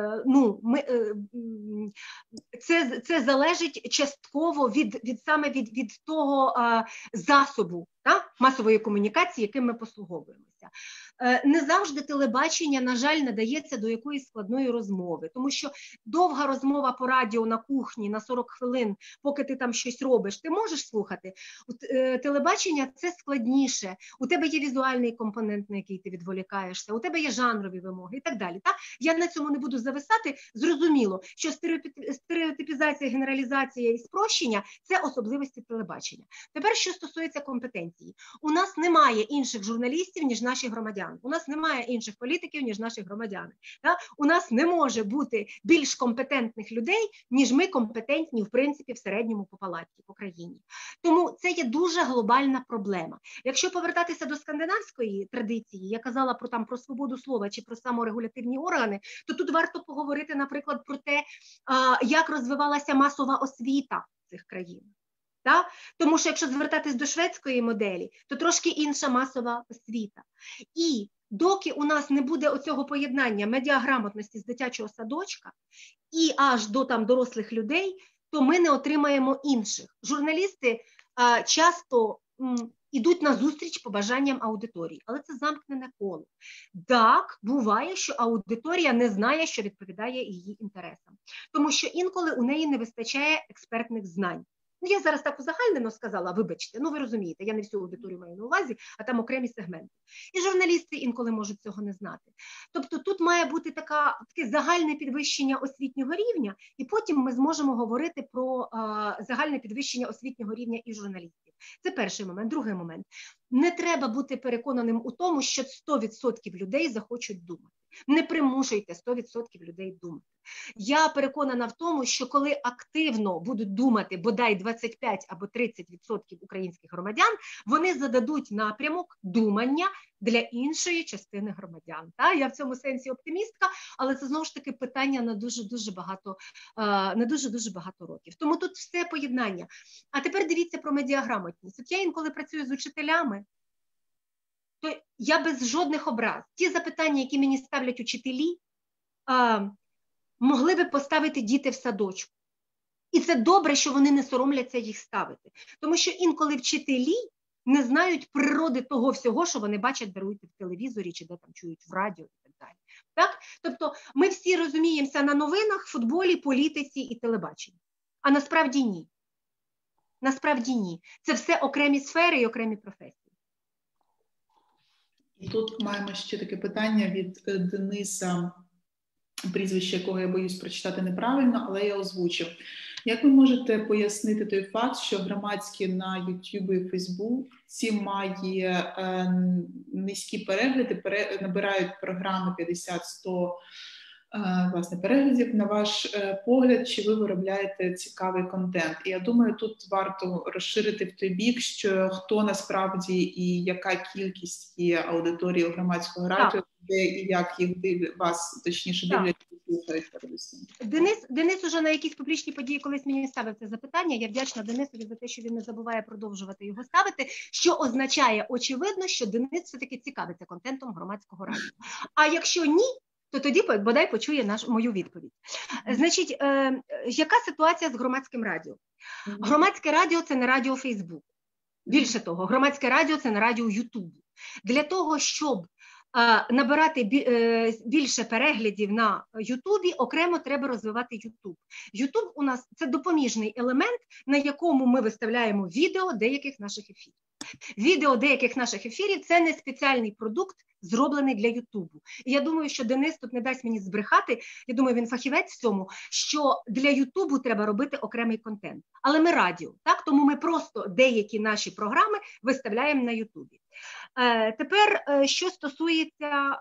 це залежить частково саме від того засобу масової комунікації, яким ми послуговуємося. Не завжди телебачення, на жаль, надається до якоїсь складної розмови, тому що довга розмова по радіо на кухні на 40 хвилин, поки ти там щось робиш, ти можеш слухати. Телебачення – це складніше, у тебе є візуальний компонент, на який ти відволікаєшся, у тебе є жанрові вимоги і так далі. Я на цьому не буду зависати. Зрозуміло, що стереотипізація, генералізація і спрощення – це особливості телебачення. Тепер, що стосується компетенції. конкуренції. У нас немає інших журналістів, ніж наші громадяни. У нас немає інших політиків, ніж наші громадяни. У нас не може бути більш компетентних людей, ніж ми компетентні, в принципі, в середньому по палаті, по країні. Тому це є дуже глобальна проблема. Якщо повертатися до скандинавської традиції, я казала про свободу слова чи про саморегулятивні органи, то тут варто поговорити, наприклад, про те, як розвивалася масова освіта в цих країнах. Так? Тому що якщо звертатись до шведської моделі, то трошки інша масова освіта. І доки у нас не буде оцього поєднання медіаграмотності з дитячого садочка і аж до дорослих людей, то ми не отримаємо інших. Журналісти часто ідуть на зустріч побажанням аудиторії, але це замкнене коло. Так, буває, що аудиторія не знає, що відповідає її інтересам, тому що інколи у неї не вистачає експертних знань. Я зараз так узагальнено сказала, вибачте, ви розумієте, я не всю аудиторію маю на увазі, а там окремі сегменти. І журналісти інколи можуть цього не знати. Тобто тут має бути таке загальне підвищення освітнього рівня, і потім ми зможемо говорити про загальне підвищення освітнього рівня і журналістів. Це перший момент. Другий момент. Не треба бути переконаним у тому, що 100% людей захочуть думати. Не примушуйте 100% людей думати. Я переконана в тому, що коли активно будуть думати бодай 25 або 30% українських громадян, вони зададуть напрямок думання для іншої частини громадян. Я в цьому сенсі оптимістка, але це знову ж таки питання на дуже-дуже багато років. Тому тут все поєднання. А тепер дивіться про медіаграмотність. От я інколи працюю з учителями, то я без жодних образ. Ті запитання, які мені ставлять учителі, могли би поставити діти в садочку. І це добре, що вони не соромляться їх ставити. Тому що інколи вчителі не знають природи того всього, що вони бачать, дарують в телевізорі, чи де там чують в радіо і так далі. Так? Тобто ми всі розуміємося на новинах, футболі, політиці і телебаченні. А насправді ні. Насправді ні. Це все окремі сфери і окремі професії. І тут маємо ще таке питання від Дениса, прізвище якого я боюсь прочитати неправильно, але я озвучу. Як ви можете пояснити той факт, що громадські на YouTube і Фейсбуці має низькі перегляди, набирають програми 50-100 власне переглядів? На ваш погляд, чи ви виробляєте цікавий контент? І я думаю, тут варто розширити в той бік, що хто насправді і яка кількість є аудиторії громадського радіо, де і як їх вас, точніше, дивляться і слухають передусім. Денис уже на якісь публічні події колись мені ставив це запитання. Я вдячна Денисові за те, що він не забуває продовжувати його ставити, що означає, очевидно, що Денис все-таки цікавиться контентом громадського радіо. А якщо ні, то тоді бодай почує мою відповідь. Значить, яка ситуація з громадським радіо? Громадське радіо – це не радіо Фейсбук. Більше того, громадське радіо – це не радіо Ютубу. Для того, щоб набирати більше переглядів на Ютубі, окремо треба розвивати Ютуб. Ютуб у нас – це допоміжний елемент, на якому ми виставляємо відео деяких наших ефірів. Відео деяких наших ефірів – це не спеціальний продукт, зроблений для Ютубу. І я думаю, що Денис тут не дасть мені збрехати, я думаю, він фахівець в цьому, що для Ютубу треба робити окремий контент. Але ми радіо, так? Тому ми просто деякі наші програми виставляємо на Ютубі. Тепер, що стосується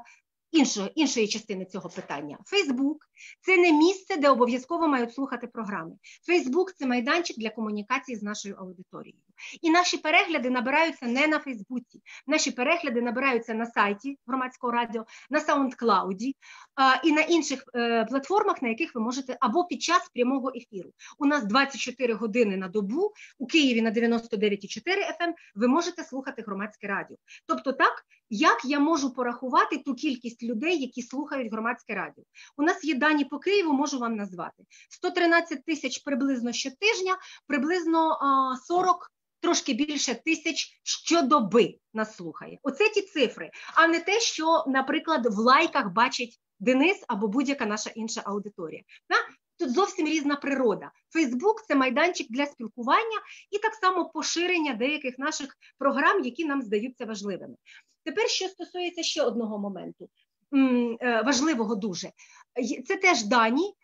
іншої частини цього питання. Фейсбук – це не місце, де обов'язково мають слухати програми. Фейсбук – це майданчик для комунікації з нашою аудиторією. І наші перегляди набираються не на Фейсбуці. Наші перегляди набираються на сайті Громадського радіо, на SoundCloud і на інших платформах, на яких ви можете, або під час прямого ефіру. У нас 24 години на добу, у Києві на 99,4 FM ви можете слухати Громадське радіо. Тобто так, як я можу порахувати ту кількість людей, які слухають Громадське радіо? У нас є дані по Києву, можу вам назвати. 113 тисяч приблизно щотижня, приблизно 40, трошки більше тисяч щодоби нас слухає. Оце ті цифри, а не те, що, наприклад, в лайках бачить Денис або будь-яка наша інша аудиторія. Тут зовсім різна природа. Фейсбук – це майданчик для спілкування і так само поширення деяких наших програм, які нам здаються важливими. Тепер, що стосується ще одного моменту, важливого дуже. Це теж дані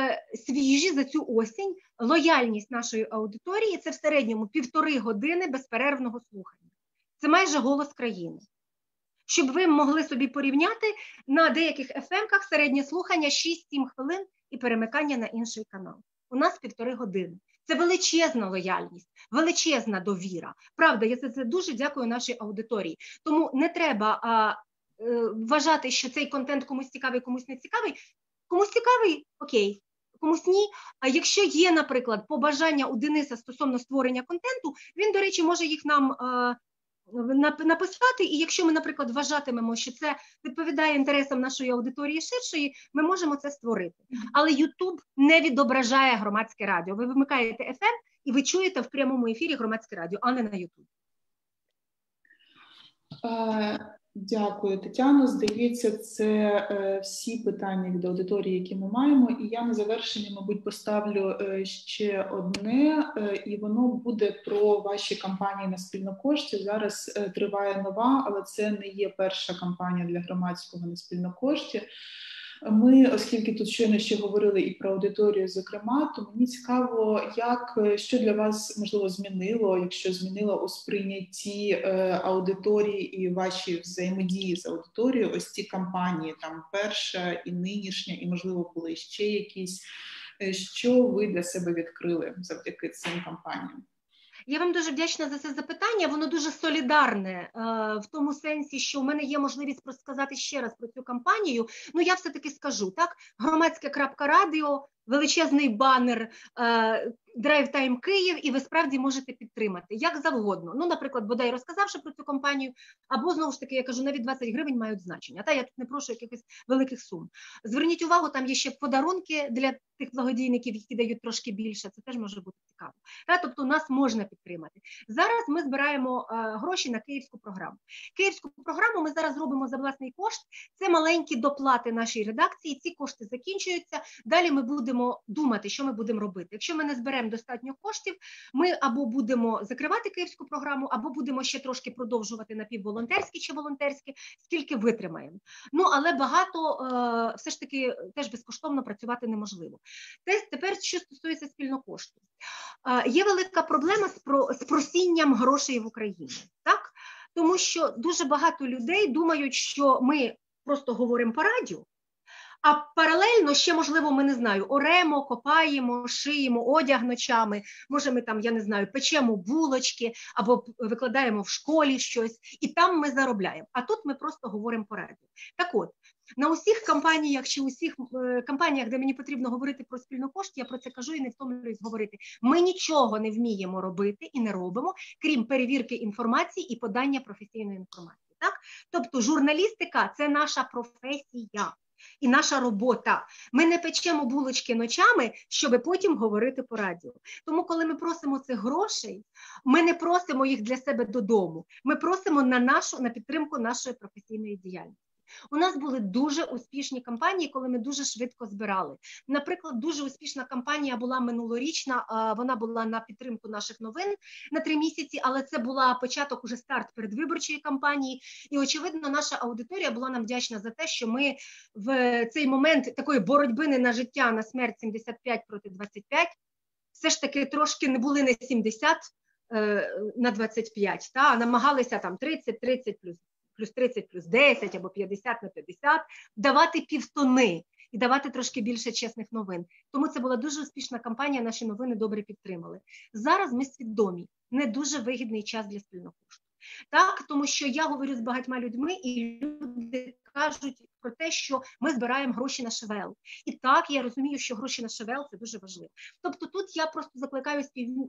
свіжі за цю осінь. Лояльність нашої аудиторії – це в середньому 1,5 години безперервного слухання. Це майже голос країни. Щоб ви могли собі порівняти, на деяких FM-ках середнє слухання 6-7 хвилин і перемикання на інший канал. У нас 1,5 години. Це величезна лояльність, величезна довіра. Правда, я за це дуже дякую нашій аудиторії. Тому не треба вважати, що цей контент комусь цікавий, комусь не цікавий. Комусь цікавий – окей, комусь ні. А якщо є, наприклад, побажання у Дениса стосовно створення контенту, він, до речі, може їх нам написати, і якщо ми, наприклад, вважатимемо, що це відповідає інтересам нашої аудиторії ширшої, ми можемо це створити. Але YouTube не відображає громадське радіо. Ви вимикаєте FM і ви чуєте в прямому ефірі громадське радіо, а не на YouTube. Дякую, Тетяно. Здається, це всі питання від аудиторії, які ми маємо. І я на завершення, мабуть, поставлю ще одне, і воно буде про ваші кампанії на спільнокошті. Зараз триває нова, але це не є перша кампанія для громадського на спільнокошті. Ми, оскільки тут щойно ще говорили і про аудиторію, зокрема, то мені цікаво, що для вас, можливо, змінило, якщо змінило у сприйнятті аудиторії і ваші взаємодії з аудиторією, ось ці кампанії, там перша і нинішня, і, можливо, були ще якісь, що ви для себе відкрили завдяки цим кампаніям? Я вам дуже вдячна за це запитання, воно дуже солідарне в тому сенсі, що в мене є можливість розказати ще раз про цю кампанію. Ну, я все-таки скажу, так, громадське.радіо, величезний банер Drive Time Київ, і ви справді можете підтримати, як завгодно. Ну, наприклад, бодай розказавши про цю кампанію, або, знову ж таки, я кажу, навіть 20 гривень мають значення. Та я тут не прошу якихось великих сум. Зверніть увагу, там є ще подарунки для тих благодійників, які дають трошки більше, це теж може бути цікаво. Та, тобто нас можна підтримати. Зараз ми збираємо гроші на київську програму. Київську програму ми зараз робимо за власний кошт. Це маленькі доплати нашій редакції, ці кошти закінчуються. Далі ми будемо думати, що ми будемо робити. Якщо ми не зберемо достатньо коштів, ми або будемо закривати київську програму, або будемо ще трошки продовжувати напівволонтерські чи волонтерські, скільки витримаємо. Ну, але багато все ж таки теж безкоштовно працювати неможливо. Тепер, що стосується спільнокошту. Є велика проблема з просінням грошей в Україні, так? Тому що дуже багато людей думають, що ми просто говоримо по радіо, а паралельно ще, можливо, ми, не знаю, оремо, копаємо, шиємо одяг ночами, може ми там, я не знаю, печемо булочки або викладаємо в школі щось, і там ми заробляємо. А тут ми просто говоримо по радіо. Так от, на усіх кампаніях чи усіх кампаніях, де мені потрібно говорити про спільнокошт, я про це кажу і не втомлююсь говорити. Ми нічого не вміємо робити і не робимо, крім перевірки інформації і подання професійної інформації. Так? Тобто журналістика – це наша професія. І наша робота. Ми не печемо булочки ночами, щоб потім говорити по радіо. Тому, коли ми просимо цих грошей, ми не просимо їх для себе додому. Ми просимо на підтримку нашої професійної діяльності. У нас були дуже успішні кампанії, коли ми дуже швидко збирали. Наприклад, дуже успішна кампанія була минулорічна, вона була на підтримку наших новин на 3 місяці, але це була початок, уже старт передвиборчої кампанії. І, очевидно, наша аудиторія була нам вдячна за те, що ми в цей момент такої боротьби не на життя, на смерть 75 проти 25, все ж таки трошки не були не 70 на 25, а намагалися там 30 плюс 30 плюс 10 або 50 на 50, давати півтони і давати трошки більше чесних новин. Тому це була дуже успішна кампанія, наші новини добре підтримали. Зараз ми свідомі, не дуже вигідний час для спільнокошту. Так, тому що я говорю з багатьма людьми, і люди кажуть про те, що ми збираємо гроші на ШВЛ. І так, я розумію, що гроші на ШВЛ – це дуже важливо. Тобто тут я просто закликаю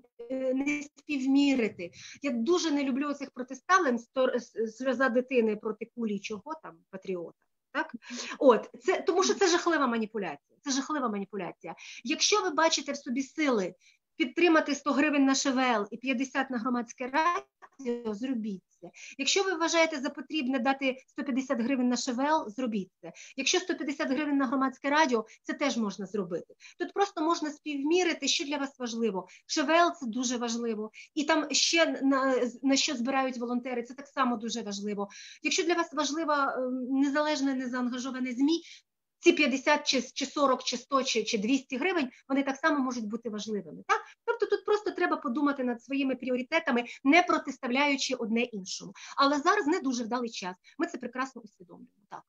не співмірити. Я дуже не люблю цих протиставлень, сльоза дитини проти кулі чого там, патріота. Так? От, тому що це жахлива маніпуляція. Це жахлива маніпуляція. Якщо ви бачите в собі сили підтримати 100 гривень на ШВЛ і 50 на громадське радіо, зробіть це. Якщо ви вважаєте за потрібне дати 150 гривень на ШВЛ, зробіть це. Якщо 150 гривень на громадське радіо, це теж можна зробити. Тут просто можна співмірити, що для вас важливо. ШВЛ – це дуже важливо. І там ще на що збирають волонтери, це так само дуже важливо. Якщо для вас важливо незалежне, незаангажоване ЗМІ, ці 50 чи 40, чи 100, чи 200 гривень, вони так само можуть бути важливими. Так? Тобто тут просто треба подумати над своїми пріоритетами, не протиставляючи одне іншому. Але зараз не дуже вдалий час. Ми це прекрасно усвідомлюємо. Так.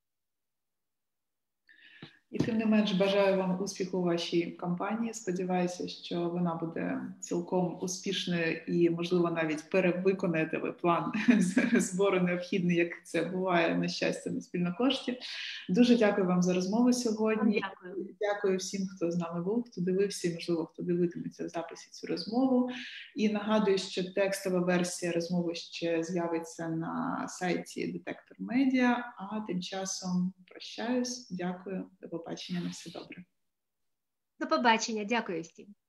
І тим не менш бажаю вам успіху у вашій кампанії. Сподіваюся, що вона буде цілком успішною і, можливо, навіть перевиконаєте ви план збору необхідний, як це буває, на щастя, на спільно кошті. Дуже дякую вам за розмову сьогодні. Дякую всім, хто з нами був, хто дивився і, можливо, хто дивитиметься в записі цю розмову. І нагадую, що текстова версія розмови ще з'явиться на сайті Детектор Медіа, а тим часом прощаюсь. Дякую. До побачення. На все добре. До побачення. Дякую всім.